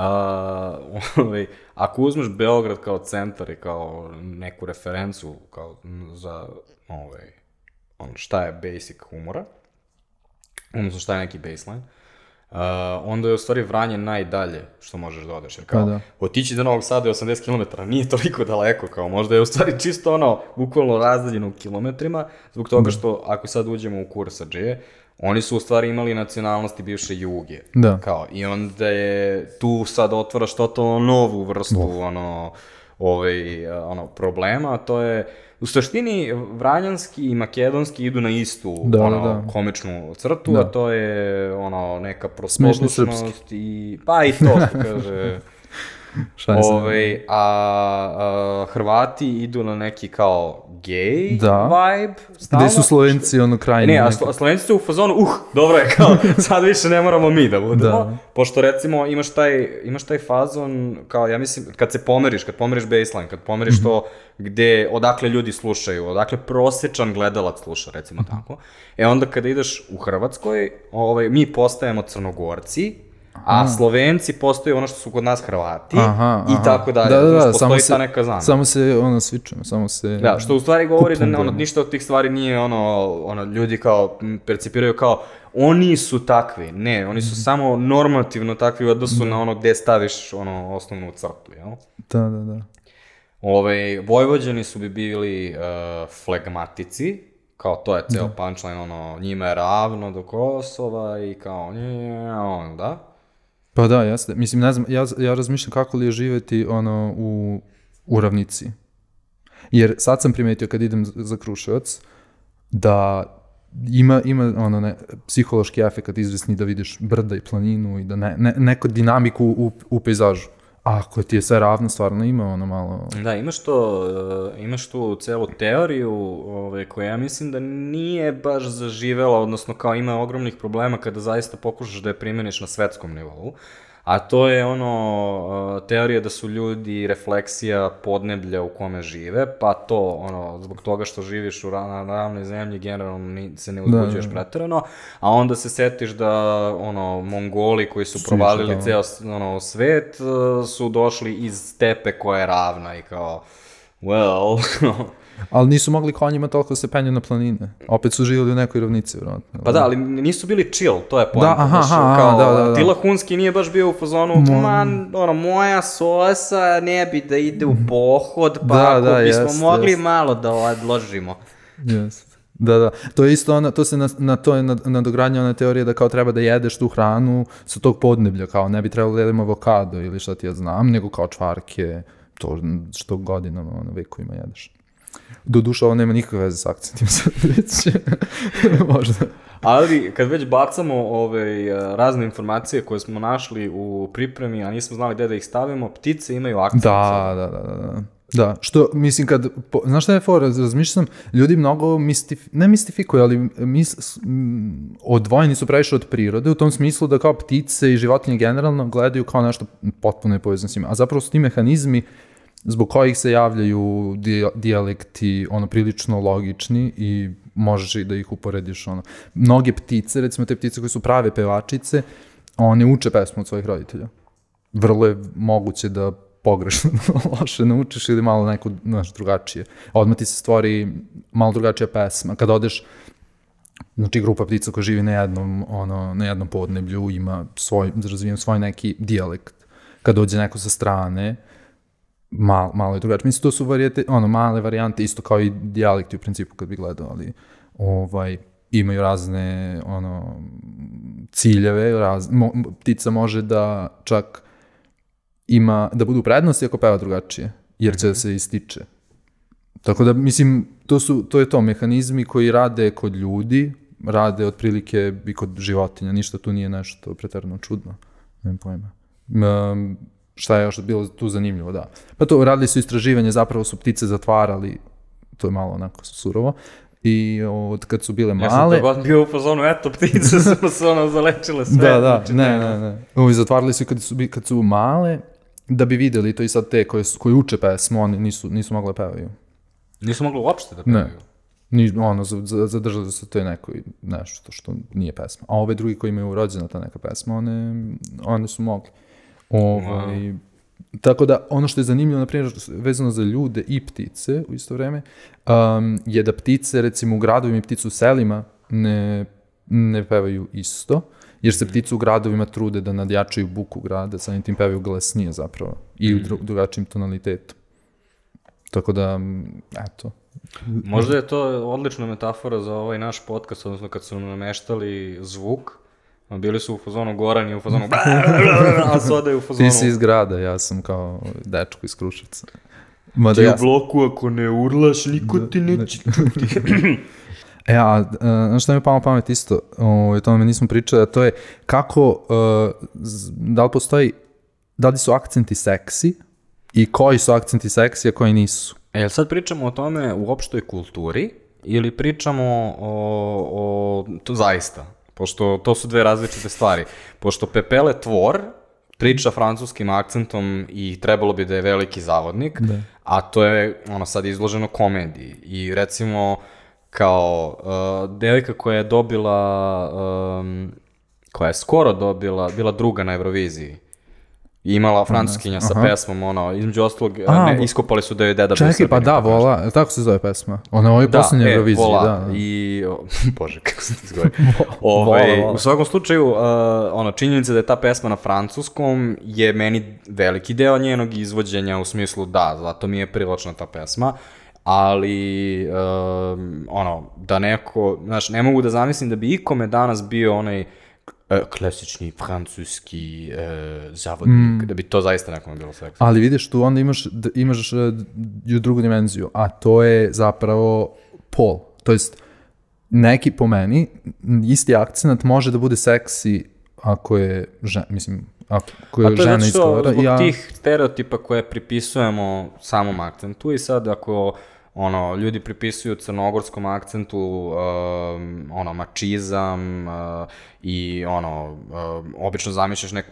ako uzmeš Beograd kao centar i kao neku referencu kao za šta je basic humora, odnosno šta je neki baseline, onda je u stvari Vranje najdalje što možeš da odeš, jer kao otići do Novog Sada je 80 km, nije toliko daleko, kao možda je u stvari čisto bukvalno razdaljeno u kilometrima, zbog toga što ako sad uđemo u Kursadžije, oni su u stvari imali nacionalnosti bivše Juge, kao, i onda je tu sad otvaraš totalno novu vrstu problema, a to je u suštini vranjanski i makedonski idu na istu komičnu crtu, a to je neka prostodušnost i pa i to što kaže a Hrvati idu na neki kao gay vibe. Gde su Slovenci krajnji. Ne, a Slovenci su u fazonu, dobro je, kao sad više ne moramo mi da budemo, pošto recimo imaš taj fazon, kao ja mislim, kad pomeriš baseline, kad pomeriš to odakle ljudi slušaju, odakle prosječan gledalac sluša, recimo tako, onda kada ideš u Hrvatskoj, mi postajemo Crnogorci, a Slovenci postaju ono što su kod nas Hrvati i tako dalje. Postoji ta neka zamena. Samo se svičujemo, samo se... Da, što u stvari govori da ništa od tih stvari nije ljudi kao percipiraju kao oni su takvi. Ne, oni su samo normativno takvi u odnosu na gde staviš osnovnu crtu, jel? Da. Vojvođani su bi bili flegmatici, kao to je ceo punchline, njima je ravno do Kosova i kao da. Pa da, jeste. Mislim, ne znam, ja razmišljam kako li je živeti u ravnici. Jer sad sam primetio kad idem za Kruševac da ima psihološki efekt izvesni da vidiš brda i planinu i da neku dinamiku u pejzažu. A ako ti je sve ravno, stvarno ima malo... Da, imaš tu celu teoriju koja ja mislim da nije baš zaživela, odnosno kao ima ogromnih problema kada zaista pokušaš da je primjeniš na svetskom nivou, a to je teorija da su ljudi refleksija podneblja u kome žive, pa to, zbog toga što živiš na ravnoj zemlji, generalno se ne uzbuđuješ preterano, a onda se setiš da, Mongoli koji su provalili ceo svet su došli iz stepe koja je ravna i kao, Ali nisu mogli konjima toliko se penju na planine. Opet su živjeli u nekoj ravnici, vjerojatno. Pa da, ali nisu bili chill, to je poenta. Da. Tila Hunski nije baš bio u fazonu, moja sosa ne bi da ide u pohod, pa ako bismo mogli malo da odložimo. Da. To je isto, to se to je nadogradnja ona teorija da kao treba da jedeš tu hranu sa tog podneblja, kao ne bi trebalo da jedemo avokado ili šta ti ja znam, nego kao čvarke, to što godinama, vekovima jedeš. Doduše, ovo nema nikakve veze s akcentima, sad već, možda. Ali, kad već bacamo razne informacije koje smo našli u pripremi, a nismo znali gde da ih stavimo, ptice imaju akcent. Da, što, mislim, znaš šta je fora, razmišljam, ljudi mnogo ne mistifikuju, ali odvojeni su previše od prirode, u tom smislu da kao ptice i životinje generalno gledaju kao nešto potpuno nepovezano s njima, a zapravo su ti mehanizmi zbog kojih se javljaju dijalekti prilično logični i možeš i da ih uporediš. Mnoge ptice, recimo te ptice koje su prave pevačice, one uče pesmu od svojih roditelja. Vrlo je moguće da pogrešno, loše naučiš ili malo neko drugačije. Odmah ti se stvori malo drugačija pesma. Kad odeš, znači grupa ptica koja živi na jednom podneblju, razvijem svoj neki dijalekt. Kad dođe neko sa strane, malo je drugačije. Mislim, to su male varijante, isto kao i dijalekti u principu kad bi gledao, ali imaju razne ciljeve, ptica može da čak ima, da budu prednosti ako peva drugačije, jer će da se ističe. Tako da, mislim, to je to, mehanizmi koji rade kod ljudi, rade otprilike i kod životinja, ništa tu nije nešto preterano čudno, nemam pojma. Šta je još bilo tu zanimljivo, da. Pa to, radili su istraživanje, zapravo su ptice zatvarali, to je malo onako surovo, i od kad su bile Ja sam male... to bio u fazonu, eto, ptice su se ono zalečile sve. Da, ne. Ovi zatvarali su kad su male, da bi videli to i sad te koji uče pesmu, oni nisu mogli pevaju. Nisu mogli uopšte da pevaju. Zadržali su to nešto što nije pesma. A ove drugi koji imaju urođena ta neka pesma, one su mogli. Tako da, ono što je zanimljivo, na primjer, vezano za ljude i ptice u isto vreme, je da ptice, recimo u gradovima i ptice u selima, ne pevaju isto, jer se ptice u gradovima trude da nadjačaju buku grada, samim tim pevaju glasnije zapravo i u drugačijim tonalitetom. Tako da, eto. Možda je to odlična metafora za ovaj naš podcast, odnosno kad su nameštali zvuk, bili su u fazonu Goran i u fazonu a sada je u fazonu... Ti si iz grada, ja sam kao dečko iz Kruševca. Ti u bloku ako ne urlaš, niko ti neće čuti. Znaš što mi je palo pamet isto, o tome nismo pričali, a to je kako, da li su akcenti seksi i koji su akcenti seksi, a koji nisu. Jel sad pričamo o tome u opštoj kulturi ili pričamo o to zaista? Pošto to su dve različite stvari. Pošto Pepele Tvor priča francuskim akcentom i trebalo bi da je veliki zavodnik, a to je sad izloženo komediji. I recimo kao devojka koja je dobila, koja je skoro dobila, bila druga na Euroviziji, imala francuskinja sa pesmom, između ostalog, iskopali su da je deda... Čekaj, pa da, Vola, tako se zove pesma. Ona je ovoj posljednje Euroviziji, da. I, bože, kako se ti zgovi. U svakom slučaju, činjenica da je ta pesma na francuskom je meni veliki deo njenog izvođenja, u smislu da, zato mi je privlačna ta pesma, ali, da neko, znaš, ne mogu da zamislim da bi ikome danas bio onaj klasični francuski zavodnik, da bi to zaista nekome bilo seksi. Ali vidiš, tu onda imaš drugu dimenziju, a to je zapravo pol. To jest, neki po meni, isti akcent može da bude seksi ako je žena izgovara. A to je zbog tih stereotipa koje pripisujemo samom akcentu i sad ako ljudi pripisuju crnogorskom akcentu mačizam i obično zamišljaš neku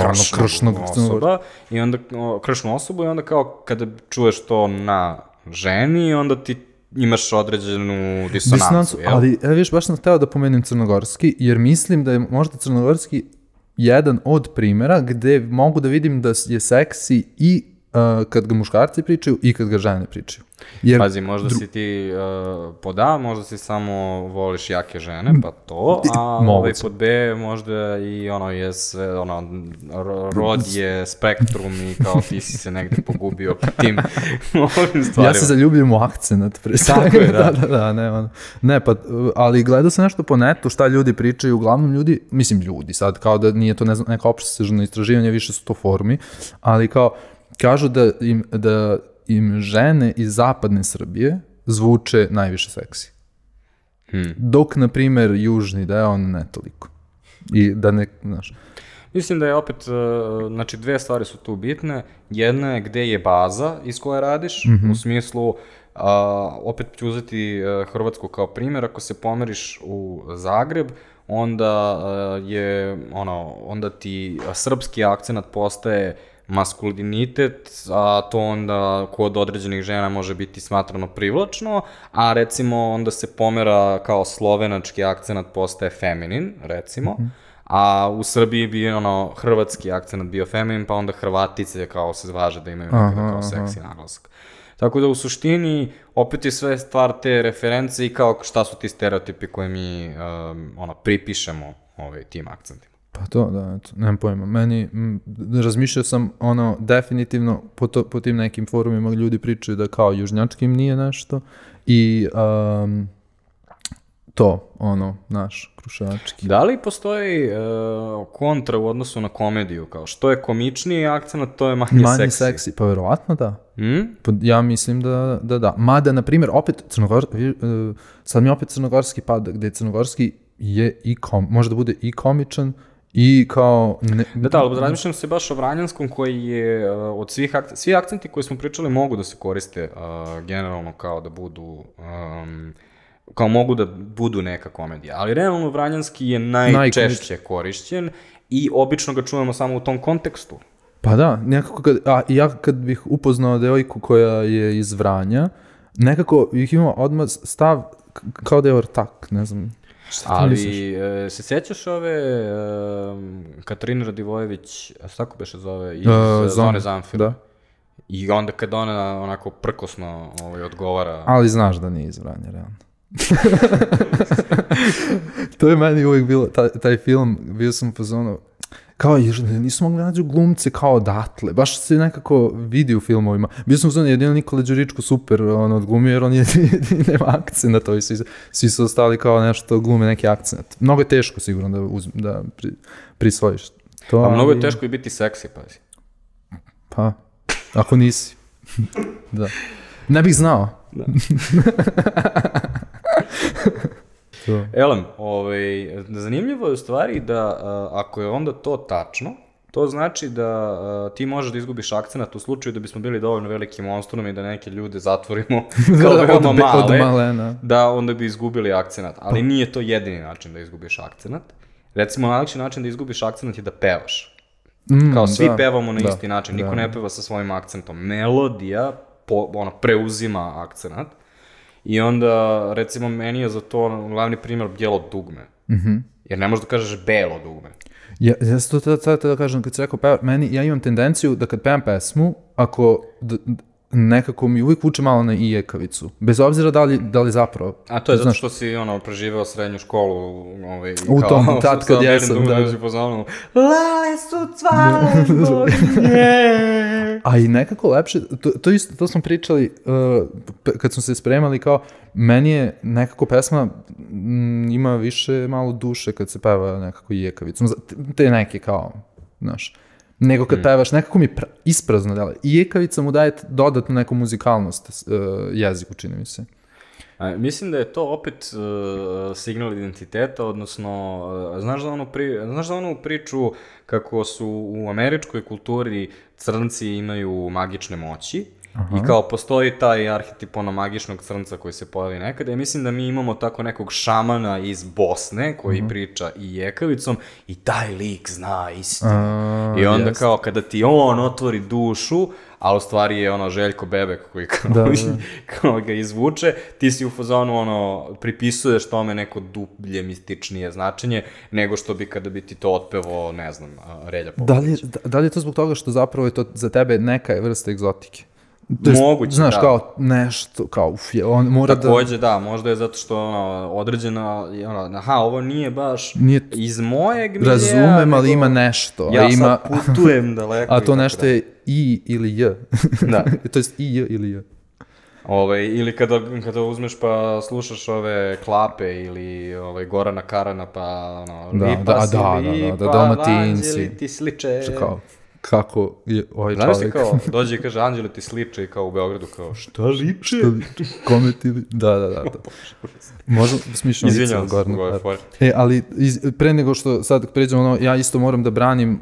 kršnu osobu i onda kao kada čuješ to na ženi, onda ti imaš određenu disonancu. Ali viš, baš sam hteo da pomenem crnogorski, jer mislim da je možda crnogorski jedan od primjera gde mogu da vidim da je seksi i kad ga muškarci pričaju i kad ga žene pričaju. Pazi, možda si ti možda si samo voliš jake žene, pa to, a pod B možda i je sve, rod je spektrum i kao ti si se negde pogubio po tim ovim stvarima. Ja se zaljubljujem u akcenat. Tako je, da. Ne, pa, ali gledao sam nešto po netu, šta ljudi pričaju, uglavnom ljudi, sad, kao da nije to neka opštežno istraživanje, više su to forumi, ali kao, kažu da im žene iz zapadne Srbije zvuče najviše seksi. Dok, na primer, južni deo ne toliko. I da ne, znaš... Mislim da je opet, znači dve stvari su tu bitne. Jedna je gde je baza iz koje radiš, u smislu, opet ću uzeti Hrvatsku kao primjer, ako se pomeriš u Zagreb, onda ti srpski akcenat postaje maskulinitet, a to onda kod određenih žena može biti smatrano privlačno, a recimo onda se pomera kao slovenački akcenat postaje feminin, recimo, a u Srbiji bi hrvatski akcenat bio feminin, pa onda Hrvatice kao se važe da imaju nekada kao seksi naglasak. Tako da u suštini opet je sve stvar te reference i kao šta su ti stereotipi koje mi pripišemo tim akcentima. Pa to, da, nemam pojma. Meni, razmišljao sam, definitivno, po tim nekim forumima ljudi pričaju da kao južnjačkim nije nešto i to, naš, kruševački. Da li postoji kontra u odnosu na komediju? Kao što je komičniji akcent, to je manje seksi? Pa verovatno da. Ja mislim da. Mada, na primjer, opet sad mi opet crnogorski pada, gde crnogorski je može da bude i komičan, i kao... Da, ali razmišljam se baš o vranjanskom koji je od svi akcenti koji smo pričali mogu da se koriste generalno kao da budu kao mogu da budu neka komedija, ali realno vranjanski je najčešće korišćen i obično ga čujemo samo u tom kontekstu. Pa da, nekako ja kad bih upoznao devojku koja je iz Vranja, nekako bih imao odmah stav kao da je ortak, ne znam. Ali se sjećaš ove Katarine Radivojević, tako beše zove, iz Zone Zamfir? Da. I onda kad ona onako prkosno odgovara... Ali znaš da nije iz Vranja, realno. To je meni uvijek bilo, taj film, bio sam u fazonu, kao, nisu mogli nađu glumce kao odatle, baš se nekako vidi u filmovima. Bio sam u fazonu, jedino Nikola Đuričko super odglumio, jer on nema akcenta, i svi su ostali kao nešto glume neki akcent. Mnogo je teško sigurno da prisvojiš to. Pa mnogo je teško i biti seksi, pazi. Pa, ako nisi. Da. Ne bih znao. Da. Elem, zanimljivo je u stvari da ako je onda to tačno, to znači da ti možeš da izgubiš akcenat u slučaju da bismo bili dovoljno veliki monstrum i da neke ljude zatvorimo kao veoma male, da onda bi izgubili akcenat. Ali nije to jedini način da izgubiš akcenat. Recimo, najlakši način da izgubiš akcenat je da pevaš. Kao svi pevamo na isti način, niko ne peva sa svojim akcentom. Melodija preuzima akcenat. I onda, recimo, meni je za to glavni primjer bijelo dugme. Jer ne možeš da kažeš belo dugme. Ja sam to da kažem, kad si rekao peva, ja imam tendenciju da kad pevam pesmu, ako nekako mi uvijek vuče malo na ijekavicu. Bez obzira da li zapravo... A to je zato što si preživeo srednju školu u tom, tad kad jesam, da. Lale su cvale zbog nje. A i nekako lepše, to smo pričali kad smo se spremali, kao meni je nekako pesma ima više malo duše kad se peva nekako ijekavicom. Te neke kao, znaš, nego kad pevaš, nekako mi isprazno dela. Ijekavica mu daje dodatnu neku muzikalnost jeziku, čini mi se. Mislim da je to opet signal identiteta, odnosno, znaš za onu priču kako su u američkoj kulturi crnci imaju magične moći i kao postoji taj arhetip magičnog crnca koji se pojavi nekada i mislim da mi imamo tako nekog šamana iz Bosne koji priča i jekavicom i taj lik zna istinu. I onda kao kada ti on otvori dušu, ali u stvari je Željko Bebek koji kao ga izvuče, ti si u fazonu pripisuješ tome neko dublje, mističnije značenje, nego što bi kada bi ti to otpevao, ne znam, Relja Popović. Da li je to zbog toga što zapravo je to za tebe neka vrsta egzotike? Moguće, znaš, da. Kao nešto, kao on mora takođe, da, možda je zato što određena, ovo nije baš iz mojeg milija. Razumem, ali ima nešto. Ja sad putujem daleko. A to nešto je i ili j. Da. To je i j ili j. Ili kada uzmeš pa slušaš ove Klape ili Gorana Karana pa Lipas ili Dalmatinci. Anđeli ti sliče. Kako je ovaj čovjek. Znaš ti kao, dođe i kaže Anđeli ti sliče i kao u Beogradu kao šta liče? Kome ti liče? Da. Možda smišljamo lice u Goranu Karanu. Ali pre nego što sad pređemo ja isto moram da branim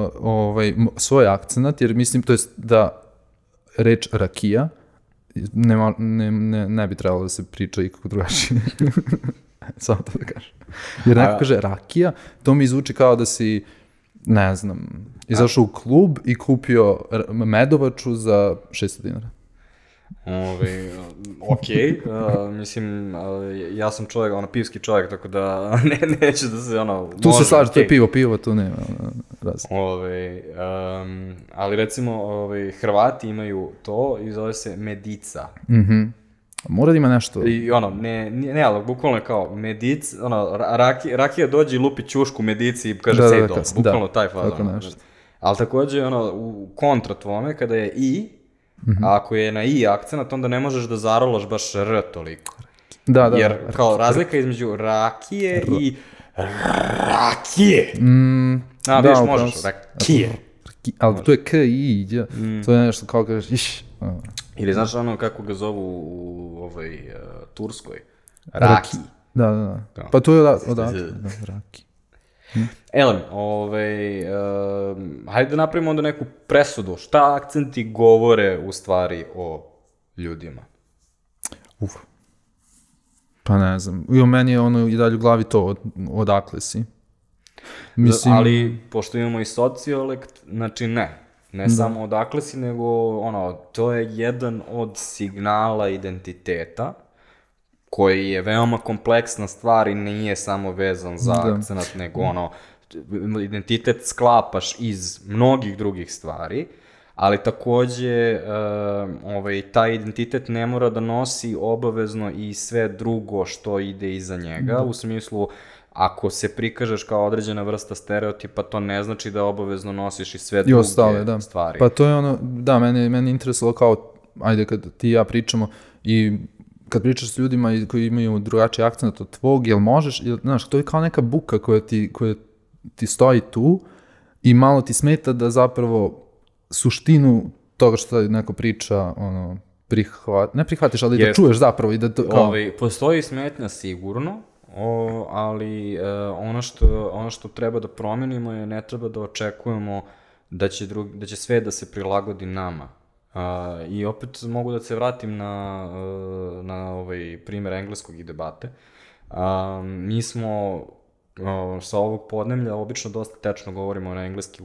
svoj akcenat, jer mislim, to je da reč rakija ne bi trebalo da se priča i kako drugačije. Samo to da kažem. Jer neko kaže rakija, to mi zvuči kao da si, ne znam, izašao u klub i kupio medovaču za 600 dinara. Okej, mislim, ja sam čovjek, pivski čovjek, tako da neću da se, tu se slaže, to je pivo, tu nema razlike. Ali recimo, Hrvati imaju to i zove se medica. Mora da ima nešto. I ali bukvalno je kao medic, rakija dođe i lupi ćušku medici i kaže sej dole, bukvalno taj fazon. Ali takođe, u kontra tvome, kada je i, a ako je na i akcenat, onda ne možeš da zarolaš baš r toliko. Da. Jer kao razlika između rakije i rakije. Viš možeš, rakije. Ali to je k i i, to je nešto kao kažeš iš. Ili znaš kako ga zovu u Turskoj? Raki. Da. Pa to je odakle, raki. Elem, hajde da napravimo onda neku presudu. Šta akcenti govore u stvari o ljudima? Pa ne znam. I o meni je ono i dalje u glavi to, odakle si. Mislim... Ali, pošto imamo i sociolekt, znači ne samo odakle si, nego to je jedan od signala identiteta, koji je veoma kompleksna stvar i nije samo vezan za akcenat, nego identitet sklapaš iz mnogih drugih stvari, ali takođe taj identitet ne mora da nosi obavezno i sve drugo što ide iza njega, u smislu ako se prikažeš kao određena vrsta stereotipa, to ne znači da obavezno nosiš i sve druge stvari. Pa to je meni interesovalo kao, ajde kad ti i ja pričamo i kad pričaš s ljudima koji imaju drugačiji akcent od tvog, jel možeš, znaš, to je kao neka buka koja ti stoji tu i malo ti smeta da zapravo suštinu toga što neko priča, ne prihvatiš, ali da čuješ zapravo i da to kao... Postoji smetnja sigurno, ali ono što treba da promenimo je ne treba da očekujemo da će sve da se prilagodi nama. I opet mogu da se vratim na ovaj primer engleskog i debate. Mi smo sa ovog podneblja obično dosta tečno govorimo na engleski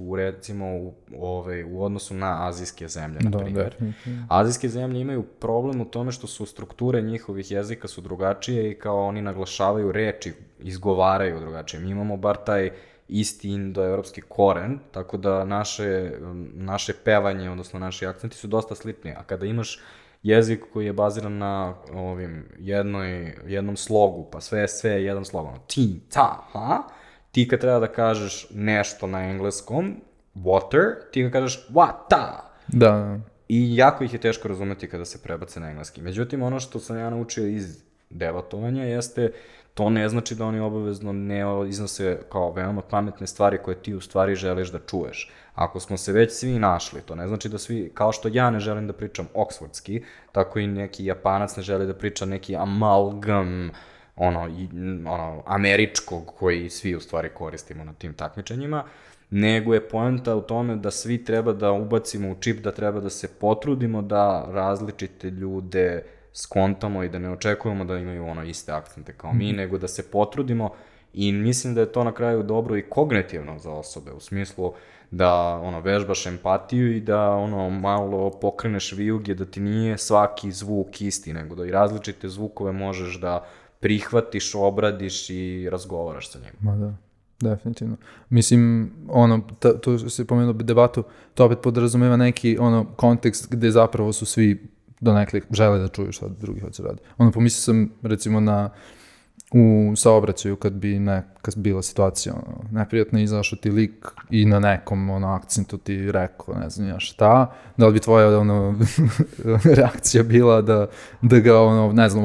u odnosu na azijske zemlje, na primjer. Azijske zemlje imaju problem u tome što su strukture njihovih jezika su drugačije i kao oni naglašavaju reči, izgovaraju drugačije. Mi imamo bar taj isti indoevropski koren, tako da naše pevanje, odnosno naši akcenti su dosta slični, a kada imaš jezik koji je baziran na jednom slogu, pa sve je jedan slog, ti, ta, ha, ti kad treba da kažeš nešto na engleskom, water, ti kad kažeš wata. Da. I jako ih je teško razumeti kada se prebace na engleski. Međutim, ono što sam ja naučio iz debatovanja jeste, to ne znači da oni obavezno ne iznose kao veoma pametne stvari koje ti u stvari želiš da čuješ. Ako smo se već svi našli, to ne znači da svi, kao što ja ne želim da pričam oksfordski, tako i neki Japanac ne želi da priča neki amalgam, američkog koji svi u stvari koristimo na tim takmičenjima, nego je poenta u tome da svi treba da ubacimo u čip, da treba da se potrudimo da različite ljude skontamo i da ne očekujemo da imaju iste akcente kao mi, nego da se potrudimo i mislim da je to na kraju dobro i kognitivno za osobe, u smislu da vežbaš empatiju i da malo pokreneš vijuge, da ti nije svaki zvuk isti, nego da i različite zvukove možeš da prihvatiš, obradiš i razgovaraš sa njim. Ma da, definitivno. Mislim, tu se pomenuo debatu, to opet podrazumeva neki kontekst gde zapravo su svi donekle žele da čuju šta drugi hoće radi. Pomislio sam, recimo, u saobraćaju kad bi bila situacija neprijatna, izašao ti lik i na nekom akcentu ti rekao, ne znam ja šta, da li bi tvoja reakcija bila da ga, ne znam,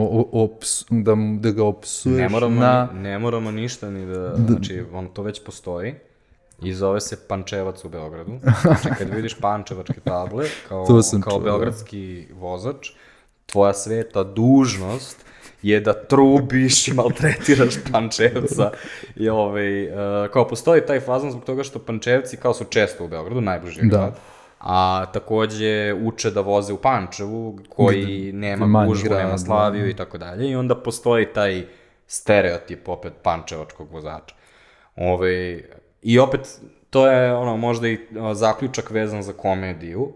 da ga opsuješ Ne moramo ništa ni da, znači, to već postoji. I zove se Pančevac u Beogradu. Znači, kad vidiš pančevačke table, kao beogradski vozač, tvoja sveta dužnost je da trubiš i maltretiraš Pančevca. I kao postoji taj fazon zbog toga što Pančevci kao su često u Beogradu, najbliži grad, a takođe uče da voze u Pančevu, koji nema gužvu, nema Slaviju i tako dalje. I onda postoji taj stereotip opet pančevačkog vozača. I opet, to je možda i zaključak vezan za komediju.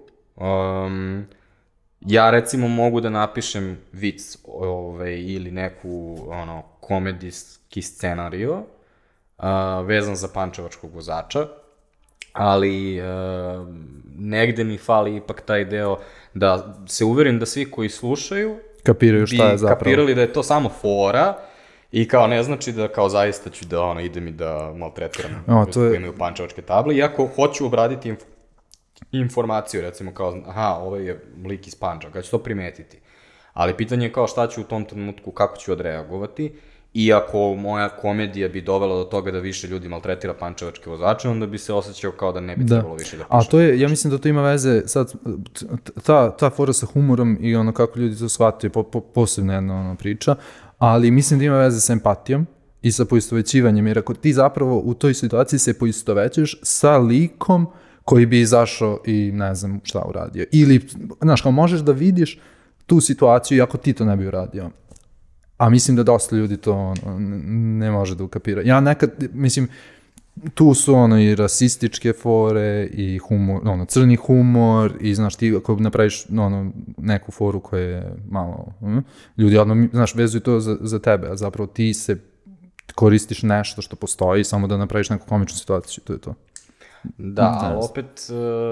Ja recimo mogu da napišem vic ili neku komedijski scenario vezan za pančevačkog vozača, ali negde mi fali ipak taj deo da se uverim da svi koji slušaju kapiraju šta je zapravo. Kapirali da je to samo fora. I kao ne znači da kao zaista ću da idem i da maltretiram koji imaju pančevačke table, iako hoću obraditi informaciju, recimo kao, ovaj je lik iz Pančeva, kada ću to primetiti. Ali pitanje je kao šta ću u tom trenutku, kako ću odreagovati, i ako moja komedija bi dovela do toga da više ljudi maltretira pančevačke vozače, onda bi se osjećao kao da ne bi trebalo više da pišem. A to je, ja mislim da to ima veze, sad, ta fora sa humorom i kako ljudi to shvataju, posebno jedna priča, ali mislim da ima veze sa empatijom i sa poistovećivanjem, jer ako ti zapravo u toj situaciji se poistovećuješ sa likom koji bi izašao i ne znam šta uradio. Ili, znaš, kao možeš da vidiš tu situaciju iako ti to ne bi uradio. A mislim da dosta ljudi to ono, ne može da ukapira. Ja nekad, mislim, tu su ono i rasističke fore i humor, ono, crni humor i znaš ti ako napraviš ono, neku foru koja je malo, ljudi odmah, znaš, vezuju to za tebe, a zapravo ti se koristiš nešto što postoji samo da napraviš neku komičnu situaciju, to je to. Da, ali opet,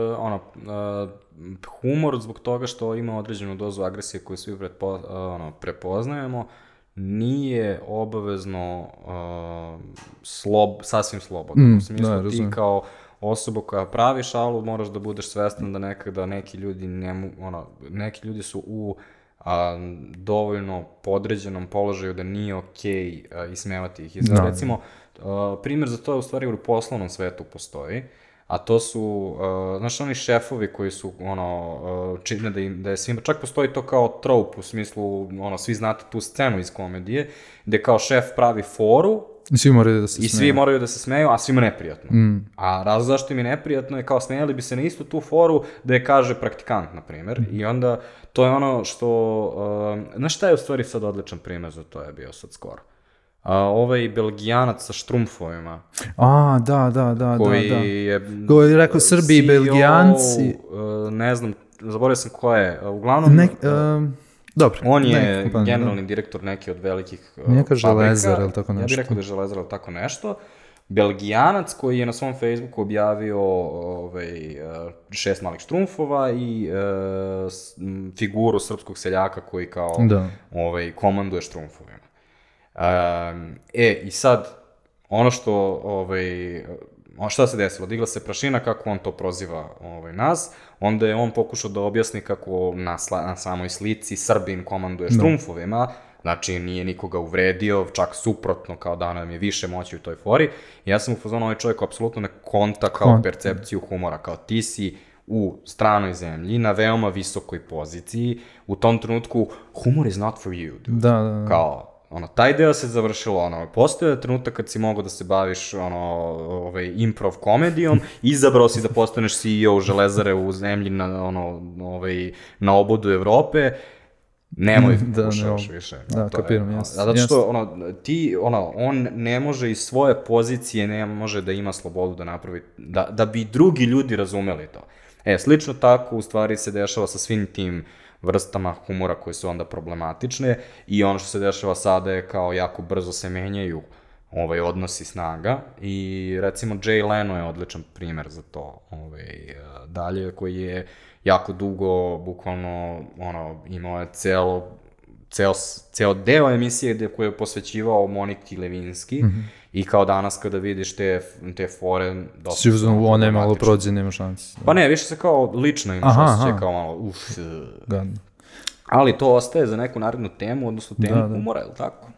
humor zbog toga što ima određenu dozu agresije koju svi prepoznajemo, nije obavezno sasvim slobodno. U smislu ti kao osoba koja pravi šalu moraš da budeš svestan da nekada neki ljudi su u dovoljno podređenom položaju da nije okej ismevati ih. Recimo, primjer za to je u stvari u poslovnom svetu postoji, a to su, znaš, oni šefovi koji su, čine da je svima, čak postoji to kao trope u smislu, svi znate tu scenu iz komedije, gde kao šef pravi foru, i svi moraju da se smeju, a svima neprijatno. A razlog zašto im je neprijatno je kao smejali bi se na istu tu foru da je kaže praktikant, na primjer, i onda to je ono što, znaš šta je u stvari sad odličan primjer za to je bio sad skoro? Ovaj Belgijanac sa štrumfovima. Da. Koji je... Koji je rekao Srbi i Belgijanci. Ne znam, zaboravio sam ko je. Uglavnom... Dobro. On je generalni direktor neke od velikih fabrika. Neka Železara ili tako nešto. Ja bih rekao da je Železara ili tako nešto. Belgijanac koji je na svom Facebooku objavio 6 malih štrumfova i figuru srpskog seljaka koji kao komanduje štrumfovima. I sad, ono što, šta se desilo? Digla se prašina kako on to proziva nas, onda je on pokušao da objasni kako na samoj slici Srbin komanduje štrumfovima, znači nije nikoga uvredio, čak suprotno, kao da nam je više moći u toj fori. I ja sam u fazonu, ovaj čovjek apsolutno ne konta kao percepciju humora, kao ti si u stranoj zemlji, na veoma visokoj poziciji, u tom trenutku humor is not for you, dude. Da. Kao, taj deo se završilo, postoje trenutak kad si mogao da se baviš improv komedijom, izabrao si da postaneš CEO Železare u zemlji na obodu Evrope, nemoj pokušavaš više. Da, kapiram, jasno. Zato što on ne može iz svoje pozicije, ne može da ima slobodu da napravi, da bi drugi ljudi razumeli to. Slično tako u stvari se dešava sa svim tim vrstama humora koje su onda problematične i ono što se dešava sada je kao jako brzo se menjaju odnosi snaga i recimo Jay Leno je odličan primer za to dalje koji je jako dugo bukvalno imao je ceo deo emisije koji je posvećivao Moniki Levinski i kao danas kada vidiš te fore dosta on je malo prođe, nema šanse. Pa ne, više se kao lično imaš osjećaj kao malo ali to ostaje za neku narednu temu, odnosno temu humora, je li tako?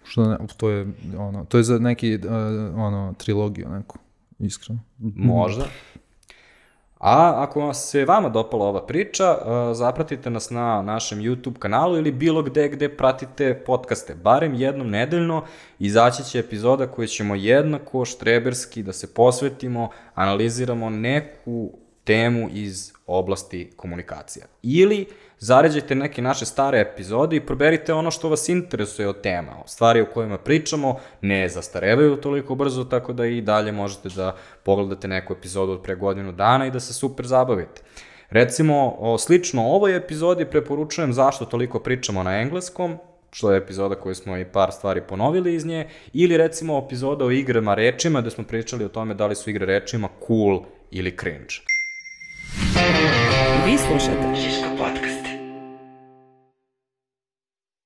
To je za neki trilogiju neku, iskreno. Možda. A ako se vama dopala ova priča, zapratite nas na našem YouTube kanalu ili bilo gde pratite podcaste. Barem jednom nedeljno izaći će epizoda koju ćemo jednako štreberski da se posvetimo, analiziramo neku temu iz oblasti komunikacija. Ili zaređajte neke naše stare epizode i proberite ono što vas interesuje od tema. Stvari o kojima pričamo ne zastarevaju toliko brzo, tako da i dalje možete da pogledate neku epizodu od pre godinu dana i da se super zabavite. Recimo, slično ovoj epizodi preporučujem zašto toliko pričamo na engleskom, što je epizoda koju smo i par stvari ponovili iz nje, ili recimo epizoda o igrama rečima, gde smo pričali o tome da li su igre rečima cool ili cringe. Vi slušate Šiško podcast.